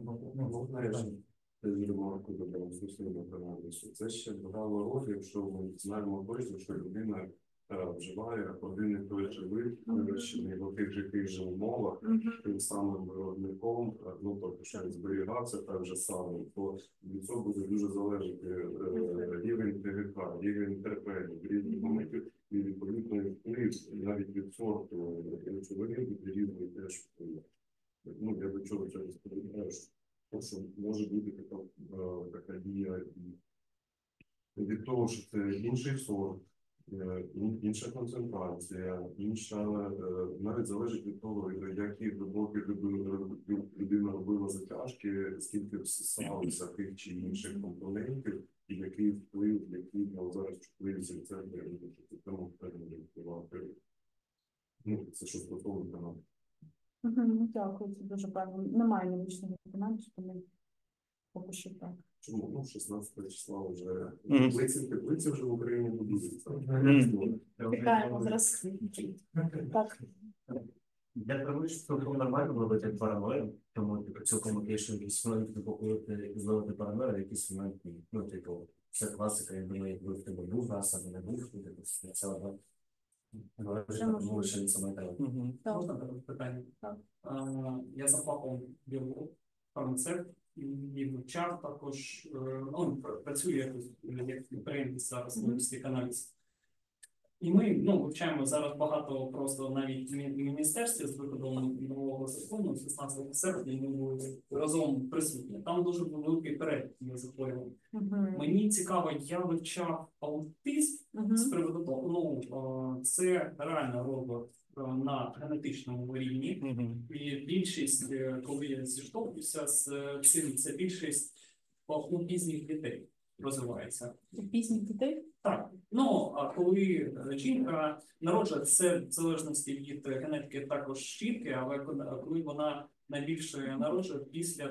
ремарку додати стосовно канабісу. Це ще грало роль, якщо ми знаємо точно, що людина вживає один і той же вид, вирощений в тих же умовах, тим самим виробником, ну, тобто, що він зберігався так же само, то від цього буде дуже залежати рівень ТГК, рівень терпення, в різних моментів, і відповідно вплив навіть від сорту речовини буде різний теж вплив. Ну, я до чого це сподіваю, що може бути така дія від того, що це інший сорт, інша концентрація, навіть залежить від того, які глибокі людина робила затяжки, скільки всосалося тих чи інших компонентів, і який вплив, який зараз чутливість рецептори, тому впливати. Ну, це що стосовно каналу. Дякую, це дуже правильно. Немає медичного документу, тому поки що так. Чому? Ну, 16 числа вже теплиці вже в Україні будуються. Чекаємо зараз. Так. Я думаю, що цілком нормально робити параною, тому цілком окей, що якісь моменти непокоїти і зловити параною, а якісь моменти, ну, типу, це класика, я думаю, якби в тебе був раз, або не був, типу, це одно. Тому що це моє Можна питання? Я за фахом біолог, фармацевт, і вивчав також, ну, працюю як підприємець зараз в університеті аналіз. І ми, ну, вивчаємо зараз багато просто навіть в міністерстві з виходом нового закону 16 серпня, ми були разом присутні. Там дуже великий перелік захворювань. Мені цікаво, я вивчав аутизм з приводу того, ну, це реально розлад на генетичному рівні. І більшість, коли я зіштовхнувся з цим, це більшість у пізніх дітей розвивається. У пізніх дітей? Так. Ну, а коли жінка народжує, це в залежності від генетики також жінки, але коли вона найбільше народжує після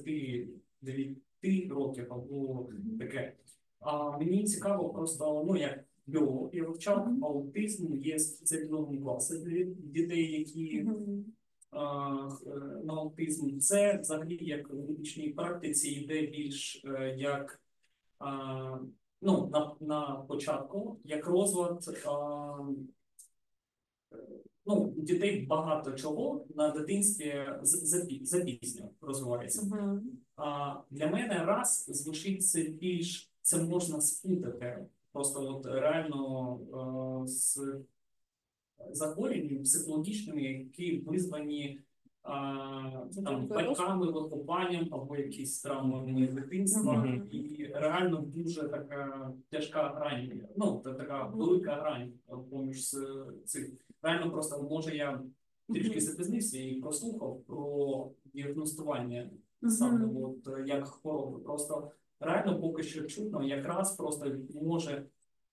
39 років або таке. А мені цікаво просто, ну, як біолог, я вивчав аутизм, є спеціалізовані класи для дітей, які на аутизм. Це взагалі як в медичній практиці йде більш як ну, на початку, як розлад, ну, у дітей багато чого на дитинстві запізньо розвивається. Для мене раз звучить це більш, це можна спутати, просто от реально з захворюваннями психологічними, які визвані там, батьками, вихованням або якісь травмами дитинства, і реально дуже така тяжка грань, ну, така велика грань поміж цих. Реально просто, може, я трішки запізнився і прослухав про діагностування саме от, як хвороби. Просто реально поки що чутно, якраз просто може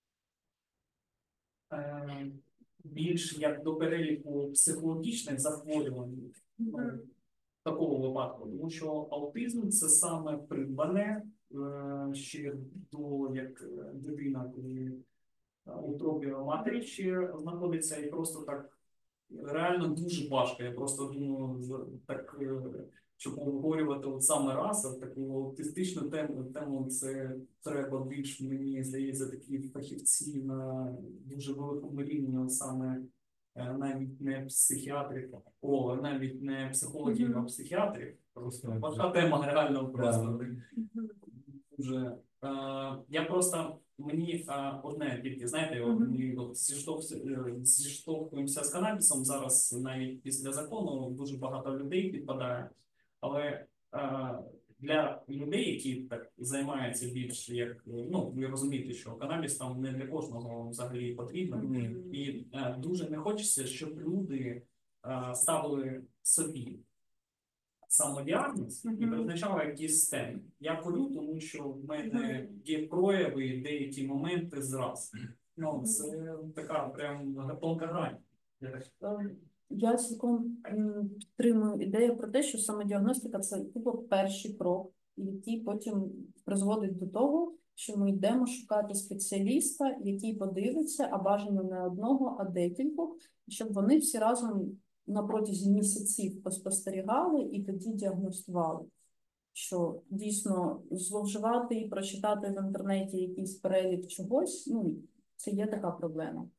більш як до переліку психологічних захворювань такого випадку, тому що аутизм це саме придбане ще до як дитина, коли у утробі матері ще знаходиться, і просто так реально дуже важко. Я просто думаю, так, щоб обговорювати от саме раз, таку аутистичну тему це треба більш, мені здається, такі фахівці на дуже великому рівні, саме навіть не психіатрів, навіть не психологів, а психіатрів. Просто важка тема реально просто. Дуже. Я просто, мені одне тільки, знаєте, ми зіштовхуємося з канабісом зараз, навіть після закону дуже багато людей підпадає, але для людей, які так займаються більш як, ну, ви розумієте, що канабіс там не для кожного взагалі потрібен, і дуже не хочеться, щоб люди ставили собі самодіагноз і призначали якісь стени. Я курю, тому що в мене є прояви, деякі моменти зраз. Ну, це така прям тонка грань. Я цілком підтримую ідею про те, що самодіагностика – це типу перший крок, який потім призводить до того, що ми йдемо шукати спеціаліста, який подивиться, а бажано не одного, а декількох, щоб вони всі разом на протязі місяців поспостерігали і тоді діагностували. Що дійсно зловживати і прочитати в інтернеті якийсь перелік чогось, ну, це є така проблема.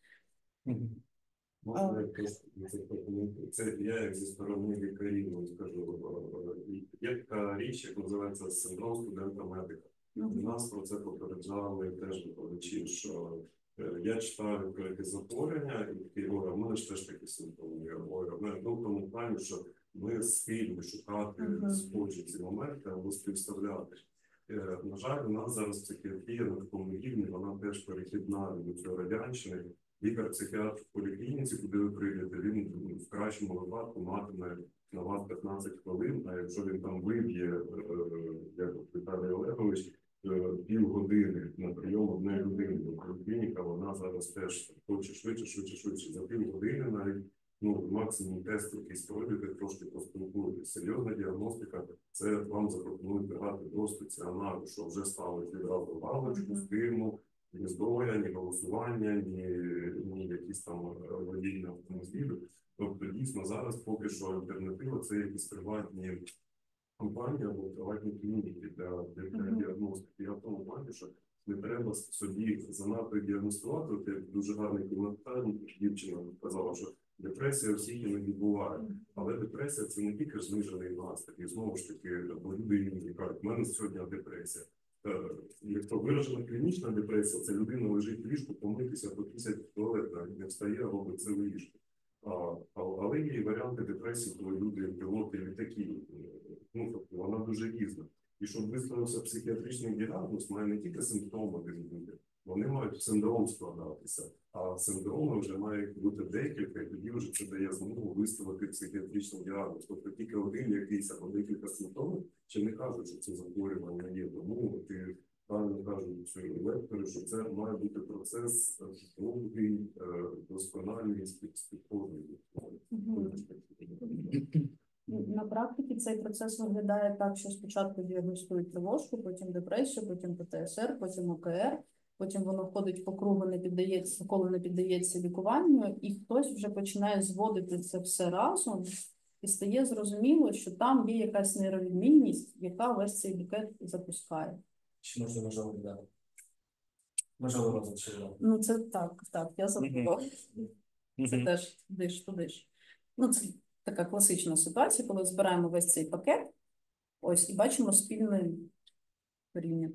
Можна якось це я як зі сторони лікарів скажу. Є така річ, як називається синдром студента-медика. У нас про це попереджали теж викладачі, що я читаю про якесь захворювання, і такий, ой, а в мене ж теж такі симптоми. Ой, ну, в тому плані, що ми схильні шукати схожі ці моменти або співставляти. На жаль, у нас зараз психіатрія на такому рівні, вона теж перехідна від цього радянщини. Лікар-психіатр в поліклініці, куди ви прийдете, він в кращому випадку матиме на вас 15 хвилин, а якщо він там виб'є, як Віталій Олегович, півгодини на прийом однієї людини, бо поліклініка, вона зараз теж хоче швидше. За півгодини навіть, ну, максимум тест якийсь пройдете, трошки поспілкуєтесь. Серйозна діагностика, це вам запропонують брати до стаціонару, що вже ставить відразу галочку, стиму, ні здоров'я, ні голосування, ні якісь там водіння автомобілю. Тобто, дійсно, зараз поки що альтернатива – це якісь приватні компанії або приватні клініки для діагностики. Я в тому плані, що не треба собі занадто діагностувати. От як дуже гарний коментар, дівчина казала, що депресія всіх іноді буває. Але депресія – це не тільки знижений настрій. І знову ж таки, бо люди іноді кажуть, в мене сьогодні депресія. Якщо виражена клінічна депресія, це людина лежить в ліжку, помитися, попісять в туалет, не встає, робить це в ліжку. Але є і варіанти депресії, коли люди пілоти літаки. Ну, тобто вона дуже різна. І щоб виставився психіатричний діагноз, має не тільки симптоми виникнути, вони мають синдром складатися. А синдроми вже мають бути декілька, і тоді вже це дає змогу виставити психіатричний діагноз. Тобто тільки один якийсь або декілька симптомів, чи не кажуть, що це захворювання є. Тому ти правильно кажуть лектори, що це має бути процес довгий, доскональний, співходний. На практиці цей процес виглядає так, що спочатку діагностують тривожку, потім депресію, потім ПТСР, потім ОКР, потім воно ходить по кругу, не піддається, коли не піддається лікуванню, і хтось вже починає зводити це все разом, і стає зрозуміло, що там є якась нейровідмінність, яка весь цей букет запускає. Чи можливо додати? Можливо, розвитку. Ну, це так, я забула. Це теж туди ж. Ну, це така класична ситуація, коли збираємо весь цей пакет, ось, і бачимо спільний коріння.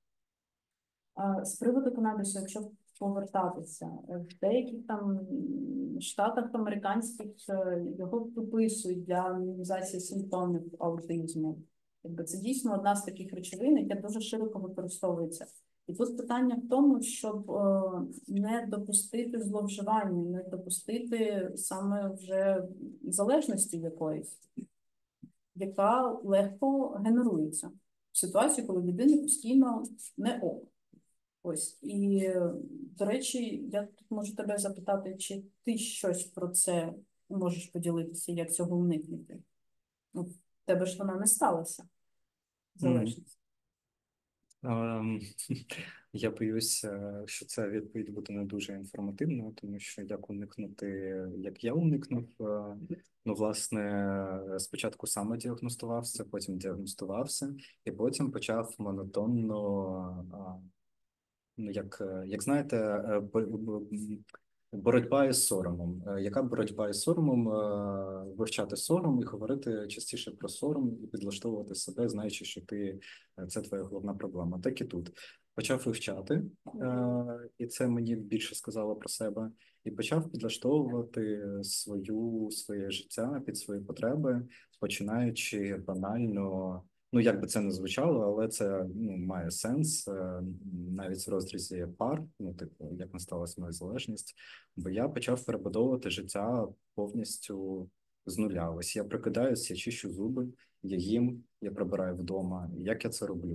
З приводу канабісу, якщо повертатися, в деяких там штатах американських його виписують для мінімізації симптомів аутизму. Якби це дійсно одна з таких речовин, яка дуже широко використовується. І тут питання в тому, щоб не допустити зловживання, не допустити саме вже залежності якоїсь, яка легко генерується в ситуації, коли людина постійно не ок. Ось. І, до речі, я тут можу тебе запитати, чи ти щось про це можеш поділитися, як цього уникнути? Ну, в тебе ж вона не сталася, залежність. Я боюся, що ця відповідь буде не дуже інформативною, тому що як уникнути, як я уникнув, ну, власне, спочатку самодіагностувався, потім діагностувався, і потім почав монотонно, ну, як знаєте, боротьба із соромом. Яка боротьба із соромом? Вивчати сором і говорити частіше про сором і підлаштовувати себе, знаючи, що це твоя головна проблема. Так і тут. Почав вивчати, і це мені більше сказало про себе, і почав підлаштовувати своє життя під свої потреби, починаючи банально. Ну, як би це не звучало, але це, ну, має сенс навіть в розрізі пар, ну, типу, як не сталася моя залежність, бо я почав перебудовувати життя повністю з нуля. Ось я прокидаюсь, я чищу зуби, я їм, я прибираю вдома. Як я це роблю?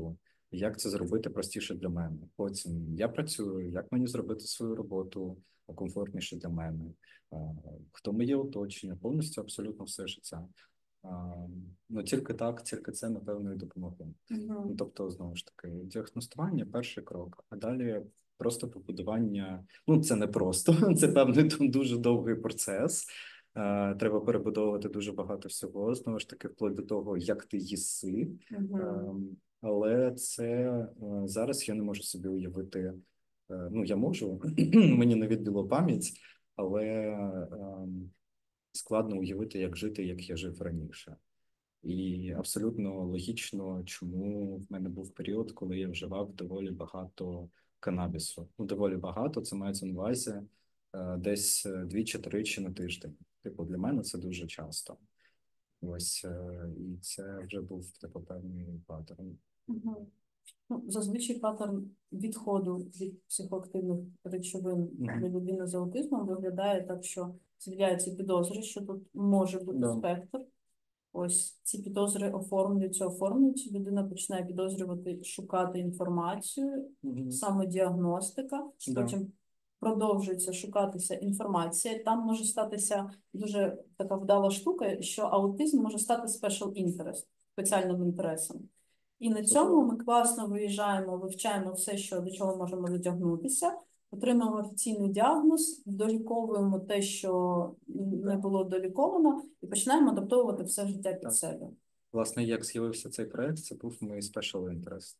як це зробити простіше для мене. Потім я працюю, як мені зробити свою роботу комфортніше для мене, хто моє оточення, повністю абсолютно все життя. Ну, тільки так, тільки це, напевно, і допомогло. Ну, тобто, знову ж таки, діагностування – перший крок, а далі просто побудування. Ну, це не просто, це певний там дуже довгий процес. Треба перебудовувати дуже багато всього, знову ж таки, вплоть до того, як ти їси. Але це зараз я не можу собі уявити. Ну, я можу, мені не відбило пам'ять, але складно уявити, як жити, як я жив раніше. І абсолютно логічно, чому в мене був період, коли я вживав доволі багато канабісу. Ну, доволі багато, це мається на увазі десь 2-3 на тиждень. Типу, для мене це дуже часто. Ось, і це вже був типу певний паттерн. Ну, зазвичай паттерн відходу від психоактивних речовин для людини з аутизмом виглядає так, що з'являються підозри, що тут може бути спектр. Ось ці підозри оформлюються, людина починає підозрювати, шукати інформацію, самодіагностика, потім продовжується шукатися інформація. Там може статися дуже така вдала штука, що аутизм може стати special interest, спеціальним інтересом. І на цьому ми класно виїжджаємо, вивчаємо все, що до чого можемо дотягнутися, отримуємо офіційний діагноз, доліковуємо те, що не було доліковано, і починаємо адаптовувати все життя під себе. Власне, як з'явився цей проект, це був мій special interest.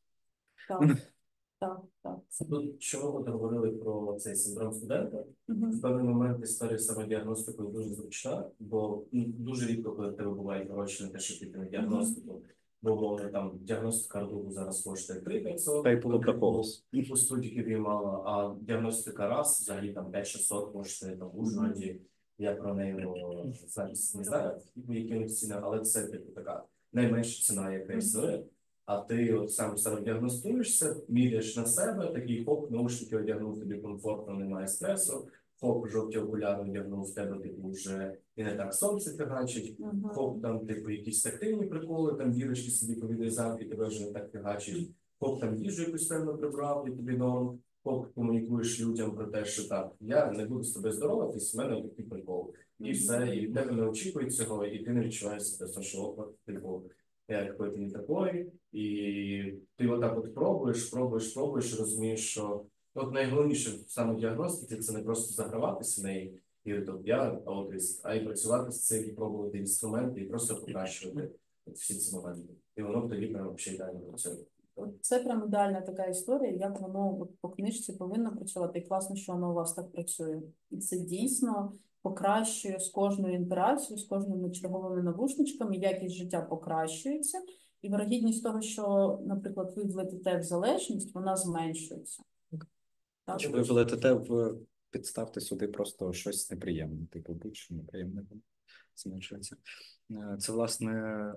Так. Тут, що ви говорили про цей синдром студента, в певний момент історія самодіагностикою дуже зручна, бо дуже рідко, коли в тебе бувають гроші на те, щоб піти на діагностику, бо там діагностика РДУ зараз коштує 3-500, Та й було такого. і по студії мало, а діагностика раз, взагалі там 5-600 коштує там в Ужгороді, я про неї зараз не знаю, в якимось цінах, але це типу така найменша ціна, яка існує. А ти от сам самодіагностуєшся, міряєш на себе, такий хоп, наушники одягнув, тобі комфортно, немає стресу, хоп, жовті окуляри одягнув, в тебе типу вже і не так сонце фігачить, хоп, там типу якісь тактильні приколи, там дірочки собі повідрізав, і тебе вже не так фігачить, хоп, там їжу якусь певно прибрав, і тобі норм, хоп, комунікуєш людям про те, що так, я не буду з тобою здороватись, в мене такий прикол. І все, і в тебе не очікують цього, і ти не відчуваєш себе, що опа, типу, я какой-то не такой, і ти отак от пробуєш, розумієш, що от найголовніше в самодіагностиці це не просто заграватися в неї, і от я аутист, а й працювати з цим, пробувати інструменти і просто покращувати всі ці моменти. І воно тоді прямо взагалі ідеально працює. Це прям ідеальна така історія, як воно от по книжці повинно працювати. І класно, що воно у вас так працює. І це дійсно покращує з кожною інтерацією, з кожними черговими навушничками, якість життя покращується, і вирогідність того, що, наприклад, ви влетите в залежність, вона зменшується. Так? Чи ви влетите підставте сюди просто щось неприємне, типу будь-що неприємне зменшується. Це, власне,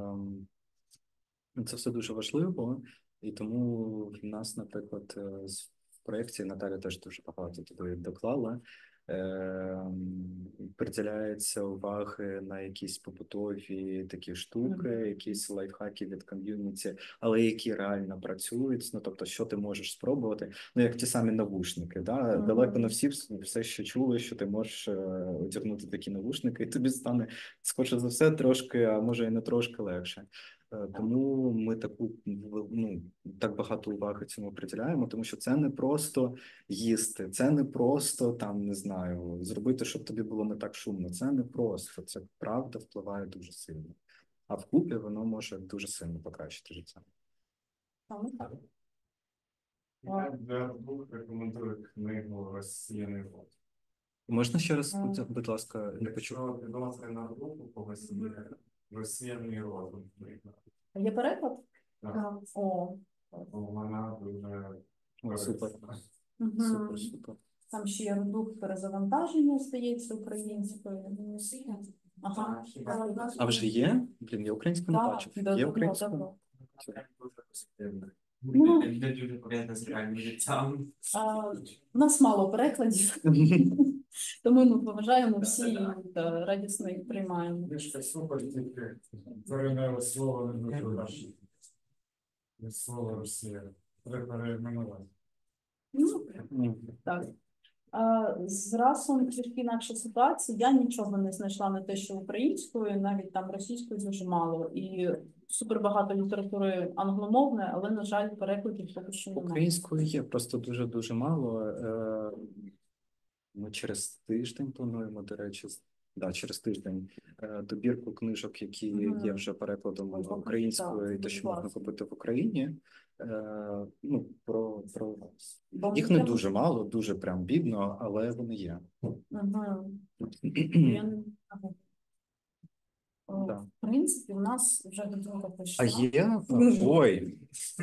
це все дуже важливо, і тому в нас, наприклад, в проєкті Наталя теж дуже багато туди доклала. Приділяється уваги на якісь побутові такі штуки, якісь лайфхаки від ком'юніті, але які реально працюють, ну, тобто, що ти можеш спробувати, ну, як ті самі навушники, да? Далеко не всі все ще чули, що ти можеш одягнути такі навушники, і тобі стане, скоріше за все, трошки, а може і не трошки легше. Тому ми так багато уваги цьому приділяємо, тому що це не просто їсти, це не просто, там, не знаю, зробити, щоб тобі було не так шумно, це не просто, це правда впливає дуже сильно. А вкупі воно може дуже сильно покращити життя. Я для двох рекомендую книгу «Розсіяний рот». Можна ще раз, будь ласка, не почув? Якщо відносити на групу по «Розсіяний рот». Є переклад? Так. О. Вона дуже... Супер. Супер. Там ще є дух перезавантаження, здається, українською. Ага. А вже є? Блін, я українську не бачив. Є українською? Люди дуже пов'язані з реальним життям. У нас мало перекладів, тому ми поважаємо всі і радісно їх приймаємо. Супер, тільки перенесли слово не дуже. Слово Росія. Треба перейменувати. Ну, так. З расом трішки інакша ситуація. Я нічого не знайшла на те, що українською, навіть там російською дуже мало. І супер багато літератури англомовної, але, на жаль, перекладів поки що немає. Українською є просто дуже-дуже мало. Ми через тиждень плануємо, до речі, через тиждень добірку книжок, які є вже перекладом українською, і те, що можна купити в Україні. Ну, про їх не дуже мало, дуже прям бідно, але вони є. В принципі, у нас вже готова пише. А є? Ой.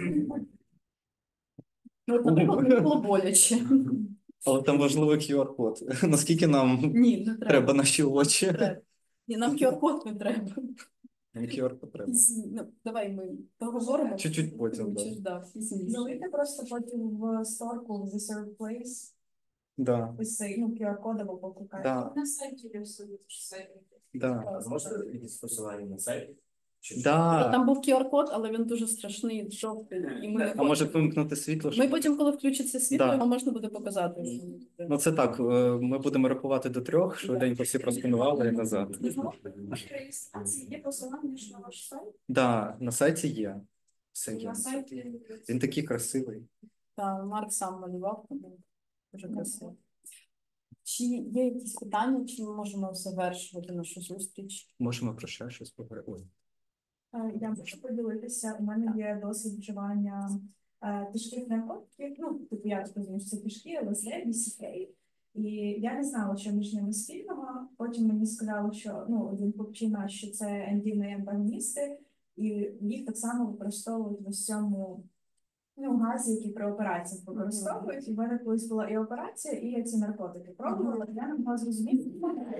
Ну, наприклад, не було боляче. Але там важливий QR-код. Наскільки нам Ні, не треба наші очі? Ні, нам QR-код не треба. Нам QR-код треба. Ну, давай ми поговоримо. Чуть-чуть потім, да. Залийте просто потім в сторку в The Serve Place. Да. Ось цей, ну, QR-код або покликайте. Да. На сайті є все, що сайт. Да. Можна якісь посилання на сайт? Да. Там був QR-код, але він дуже страшний, жовтий. І ми не А може хочемо. вимкнути світло? Ми щоб- потім, коли включиться світло, Да. його можна буде показати. Ну це так, ми будемо рахувати до 3, швиденько всі просканували і назад. Реєстрації є посилання на ваш сайт? Да, на сайті є. Все є. На сайті Він такий красивий. Та Марк сам малював, тому дуже красиво. Чи є якісь питання, чи ми можемо завершувати нашу зустріч? Можемо про ще щось поговорити. Ой. Я можу поділитися. У мене є досвід вживання тяжких наркотиків. Ну, типу, я розумію, що це тяжкі, ЛСД, BCK. І я не знала, що між ними спільного. Потім мені сказали, що один хлопчина, що це ендівні антагоністи, і їх так само використовують в ось цьому газі, які при операціях використовують. І в мене колись була і операція, і я ці наркотики пробувала. Я не могла зрозуміти,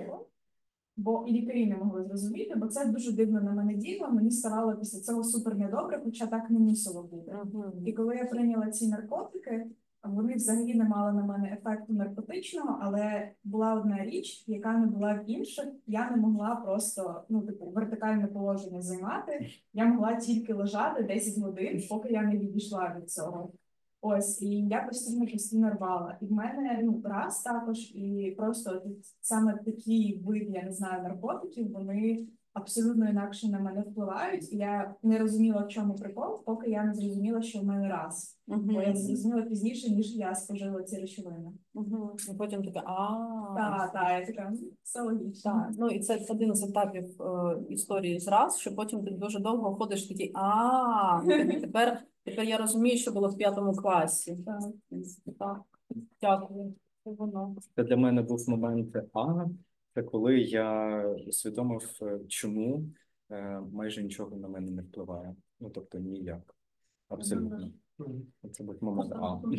бо і лікарі не могли зрозуміти, бо це дуже дивно на мене діяло. Мені ставало після цього супер недобре, хоча так не мусило бути. І коли я прийняла ці наркотики, вони взагалі не мали на мене ефекту наркотичного, але була одна річ, яка не була в інших. Я не могла просто вертикальне положення займати. Я могла тільки лежати 10 годин, поки я не відійшла від цього. Ось, і я постійно рвала. І в мене раз також, і просто саме такий вид, я не знаю, наркотиків, вони абсолютно інакше на мене впливають. І я не розуміла, в чому прикол, поки я не зрозуміла, що в мене раз. Бо я зрозуміла пізніше, ніж я спожила ці речовини. І потім така, Я така, все логічно. Ну і це один з етапів історії з раз, що потім ти дуже довго ходиш такий, тепер я розумію, що було в 5 класі. Так. Дякую. Це воно. Це для мене був момент це коли я усвідомив, чому майже нічого на мене не впливає. Ну, тобто ніяк. Абсолютно. Це був момент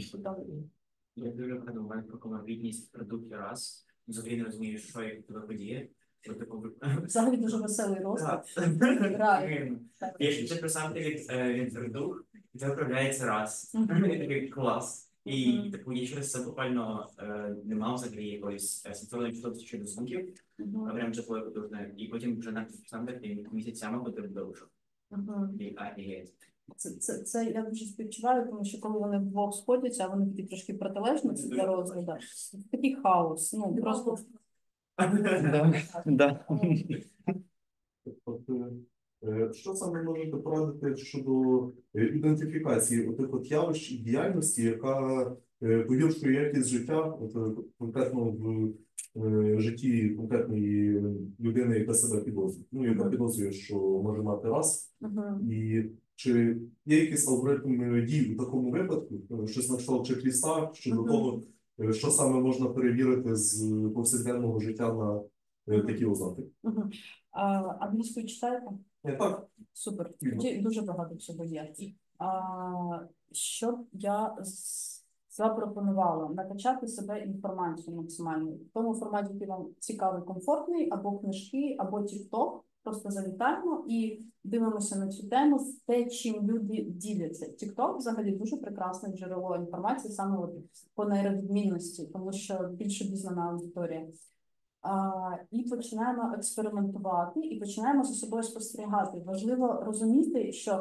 Я дуже радий момент про коморбідність продуктів раз. Взагалі не розумію, що як тебе подіє. Взагалі дуже веселий розклад. Реально. Якщо писати від продукт, це виправляється раз. Такий клас. І я через це буквально не мав взагалі якоїсь сенсорної чутливості щодо звуків, а прям це було потужне. І потім вже навіть сам місяцями ходив до ушок. Це я дуже співчуваю, тому що коли вони вдвох сходяться, а вони такі трошки протилежні, це для розгляду. Такий хаос. Просто Що саме можете порадити щодо ідентифікації отих явищ і діяльності, яка погіршує якість життя, конкретно в житті конкретної людини, яка себе підозрює? Яка підозрює, що може мати раз. І чи є якийсь алгоритм дій у такому випадку, щось на кшталт чек-ліста щодо того, що саме можна перевірити з повсякденного життя на такі ознаки? Англійською читаєте? Так. Супер. Тоді дуже багато всього є. Що б я запропонувала? Накачати себе інформацією максимально. В тому форматі, який вам цікавий, комфортний, або книжки, або TikTok. Просто завітаємо і дивимося на цю тему, те, чим люди діляться. TikTok взагалі дуже прекрасне джерело інформації саме по нейровідмінності, тому що більш обізнана аудиторія. І починаємо експериментувати, і починаємо за собою спостерігати. Важливо розуміти, що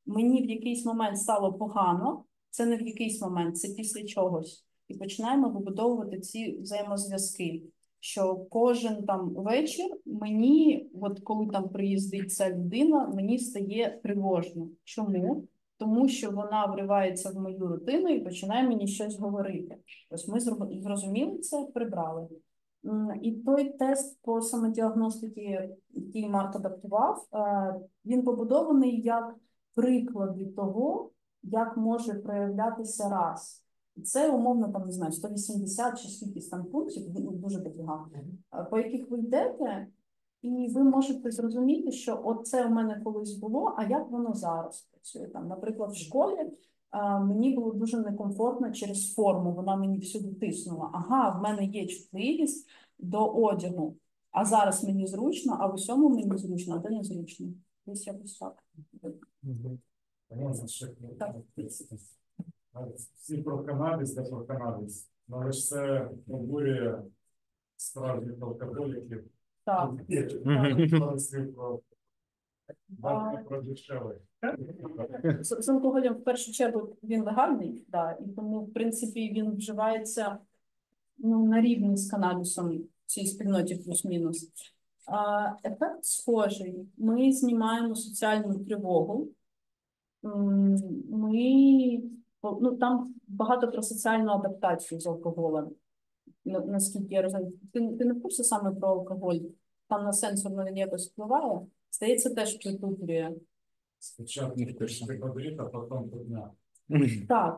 мені в якийсь момент стало погано, це не в якийсь момент, це після чогось. І починаємо вибудовувати ці взаємозв'язки. Що кожен там вечір мені, от коли там приїздить ця людина, мені стає тривожно. Чому? Тому що вона вривається в мою рутину і починає мені щось говорити. Ось ми зрозуміли це, прибрали. І той тест по самодіагностиці, який Марк адаптував, він побудований як приклади того, як може проявлятися раз. Це умовно, там, не знаю, 180 чи скількись там пунктів, дуже дофіга, по яких ви йдете, і ви можете зрозуміти, що оце у мене колись було, а як воно зараз працює. Там, наприклад, в школі мені було дуже некомфортно через форму, вона мені всюди тиснула. Ага, в мене є чутливість до одягу, а зараз мені зручно, а в усьому мені зручно, а де не зручно. Десь якось так. Так. Всі про канабіс та про канабіс. Але ж це обурює справжніх алкоголіків. Так. Про дешевий. З алкоголем, в першу чергу, він легальний, да, і тому, в принципі, він вживається на рівні з канабісом в цій спільноті плюс-мінус. Ефект схожий. Ми знімаємо соціальну тривогу. Там багато про соціальну адаптацію з алкоголем. Наскільки я розумію. Ти не в курсі саме про алкоголь? Там на сенсорно він якось впливає? Здається, теж притуплює. Спочатку прикладить, а потім по дня. Так,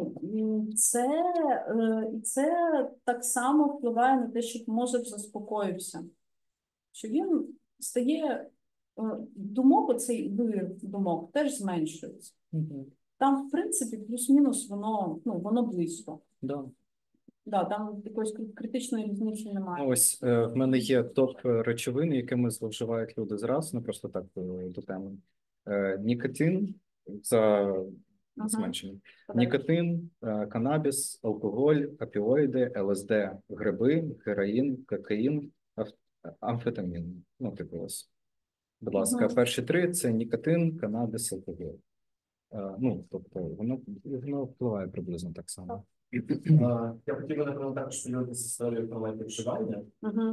це так само впливає на те, щоб мозок заспокоївся. Що він стає, думок, оцей вир думок теж зменшується. Там, в принципі, плюс-мінус воно близько. Да, там якоїсь критичної різниці немає. Ось в мене є топ речовин, якими зловживають люди зразу, просто так до теми. Нікотин за зменшенням. Нікотин, канабіс, алкоголь, опіоїди, ЛСД, гриби, героїн, кокаїн, амфетамін. Ось. Будь ласка, перші три – це нікотин, канабіс, алкоголь. Тобто воно впливає приблизно так само. Я хотів би, напевно, також поділитися історією про моє вживання.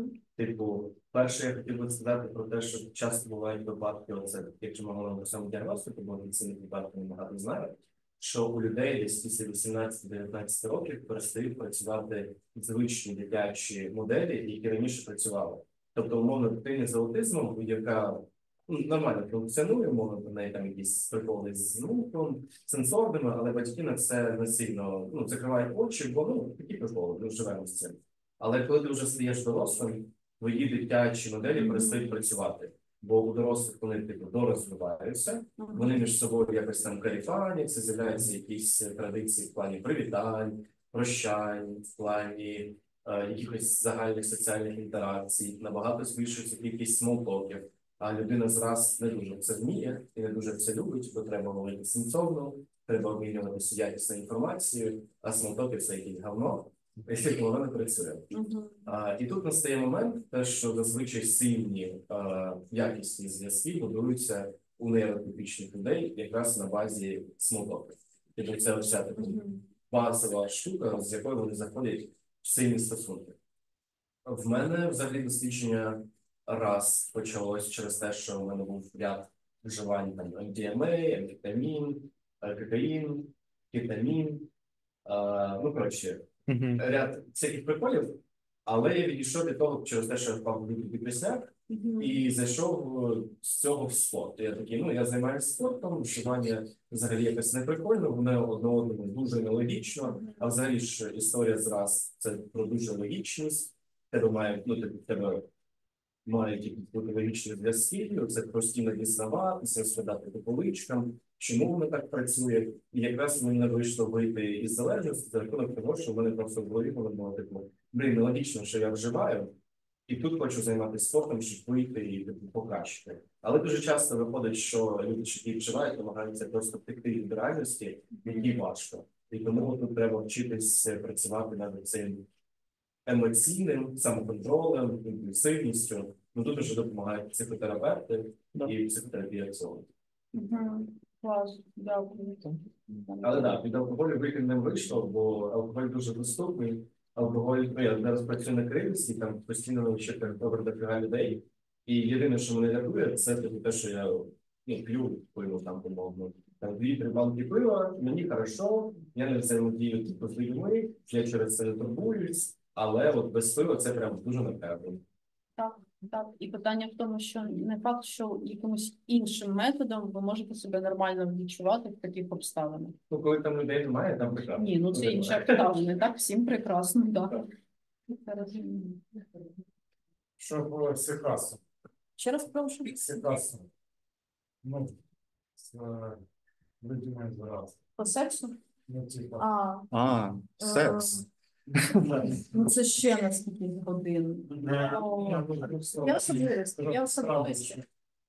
Типу, перше, я хотів би сказати про те, що часто бувають випадки, якщо ми говоримо про самодіагностику, бо офіційних випадків багато знають, що у людей десь після 18-19 років перестають працювати звичні дитячі моделі, які раніше працювали. Тобто, умовно, дитина з аутизмом, яка нормально функціонує, умовно, в неї там якісь приколи з звуком, сенсорними, але батьки на це не сильно закривають очі, бо такі приколи, ми живемо з цим. Але коли ти вже стаєш дорослим, твої дитячі моделі перестають працювати. Бо у дорослих вони дорозвиваються, вони між собою якось там каліфаняться, з'являються якісь традиції в плані привітань, прощань, в плані якихось загальних соціальних інтеракцій, набагато збільшується кількість смолтоків, а людина зраз не дуже це вміє і не дуже це любить, бо треба говорити сенсовно, треба обмінюватися якісною інформацією, а смолтоки – це якесь говно, і воно не працює. І тут настає момент, те, що зазвичай сильні якісні зв'язки будуються у нейротипічних людей якраз на базі смолтоки. Тобто це вся така базова штука, з якою вони заходять в сильні стосунки. В мене взагалі дослідження раз почалось через те, що в мене був ряд вживань там MDMA, амфетамін, кокаїн, кетамін, ряд всяких приколів, але я відійшов від того через те, що я впав в депресняк і зайшов з цього в спорт. Я такий, я займаюся спортом, вживання взагалі якось не прикольно, воно одному дуже нелогічно, а взагалі ж історія зраз це про дуже логічність, тебе мають якісь бути логічні зв'язки, це постійно дізнаватися, складати по поличкам, чому воно так працює. І якраз мене вийшло вийти із залежності за рахунок того, що в мене просто в голові було нелогічно, що я вживаю, і тут хочу займатися спортом, щоб вийти і покращити. Але дуже часто виходить, що люди, які вживають, намагаються просто втекти від реальності, які важко. І тому тут треба вчитись працювати над цим емоційним самоконтролем, імпульсивністю. Тут вже допомагають психотерапевти і психотерапія в цілому. Клас, дякую. Але так, від алкоголю вихід не вийшло, бо алкоголь дуже доступний. Алкоголь, ну я зараз працюю на кривці, там постійно навчити дофіга людей. І єдине, що мене рятує, це те, що я п'ю пиво там умовно. Там 2-3 банки пива, мені хорошо, я не взаємодію типу, з людьми, я через це не турбуюсь, але от без пива це прям дуже напряжно. Так, так. І питання в тому, що не факт, що якимось іншим методом ви можете себе нормально відчувати в таких обставинах. Ну, коли там людей немає, там прекрасно. Ні, ну це інші обставини, так, всім прекрасно, так. Що по Сикасу? Ще раз прошу. Сикасу. Ну, з людьми зараз. По сексу? Ну, типа, Секс. Ну це ще на скільки годин. Є особливості.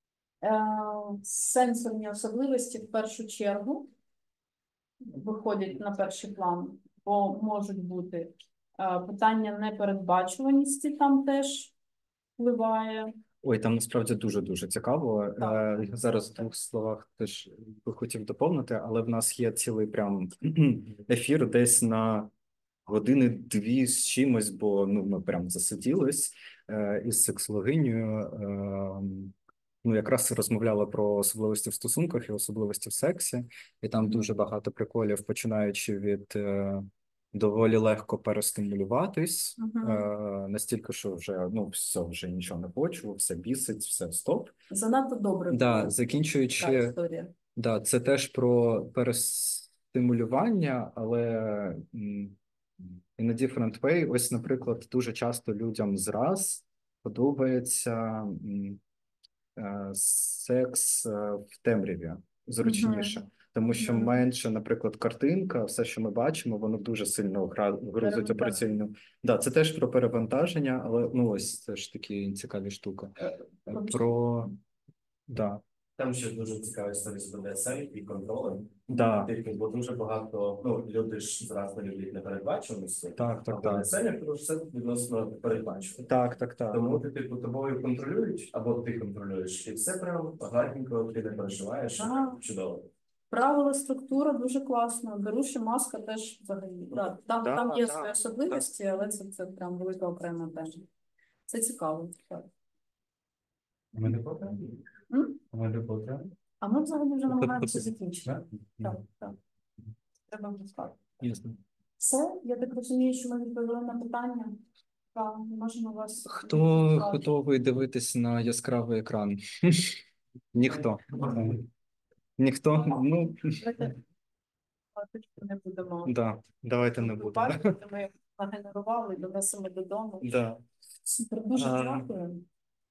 Сенсорні особливості в першу чергу виходять на перший план, бо можуть бути питання непередбачуваності там теж впливає. Ой, там насправді дуже цікаво. Так. Я зараз в 2 словах теж би хотів доповнити, але в нас є цілий прям ефір десь на 1-2 з чимось, бо ми прям засиділись із сексологинею. Якраз розмовляла про особливості в стосунках і особливості в сексі, і там дуже багато приколів, починаючи від доволі легко перестимулюватись, настільки, що вже все, вже нічого не хочу, все бісить, все стоп. Занадто добре. Да, закінчуючи, да, це теж про перестимулювання, але in a different way. Ось, наприклад, дуже часто людям зраз подобається секс в темряві, зручніше. Тому що менше, наприклад, картинка, все, що ми бачимо, воно дуже сильно грузить операційну. Да, це теж про перевантаження, але ось це ж такі цікаві штуки. Да. Там ще дуже цікава історія з БДСМ і контролем. Да. Бо дуже багато, люди ж зразу не люблять непередбачуваності. Так. БДСМ, тому що це відносно передбачено. Так. Тому тобою контролюють, або ти контролюєш. І все прям гарненько, ти не переживаєш. Чудово. Правила, структура дуже класно. Беруші маска теж взагалі. Там є свої особливості, але це прям велика окрема тема. Це цікаво. Так. ми не потрібні. А ми взагалі вже намагаємося закінчити. Так. Треба розказати. Ясно. Все, я так розумію, що ми відповіли на питання. Можемо вас... Хто готовий дивитись на яскравий екран? Ніхто. Ніхто? Не будемо. Да, давайте не будемо. Ми нагенерували, донесемо додому. Да. Супер, дуже дякую.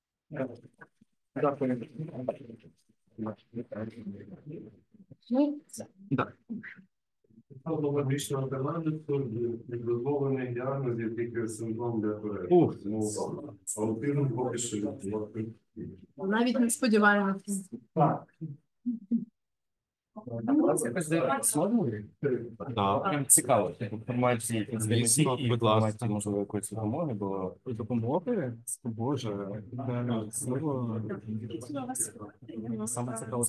Дякую. Логічного каналісту дозволений діагноз, який синдром для аутизм поки що. Навіть не сподіваємося. Прям цікаво. Інформації, Звісно, будь ласка. можливо, якоїсь допомоги було. Допомоги? Боже, слово. Саме цікаво,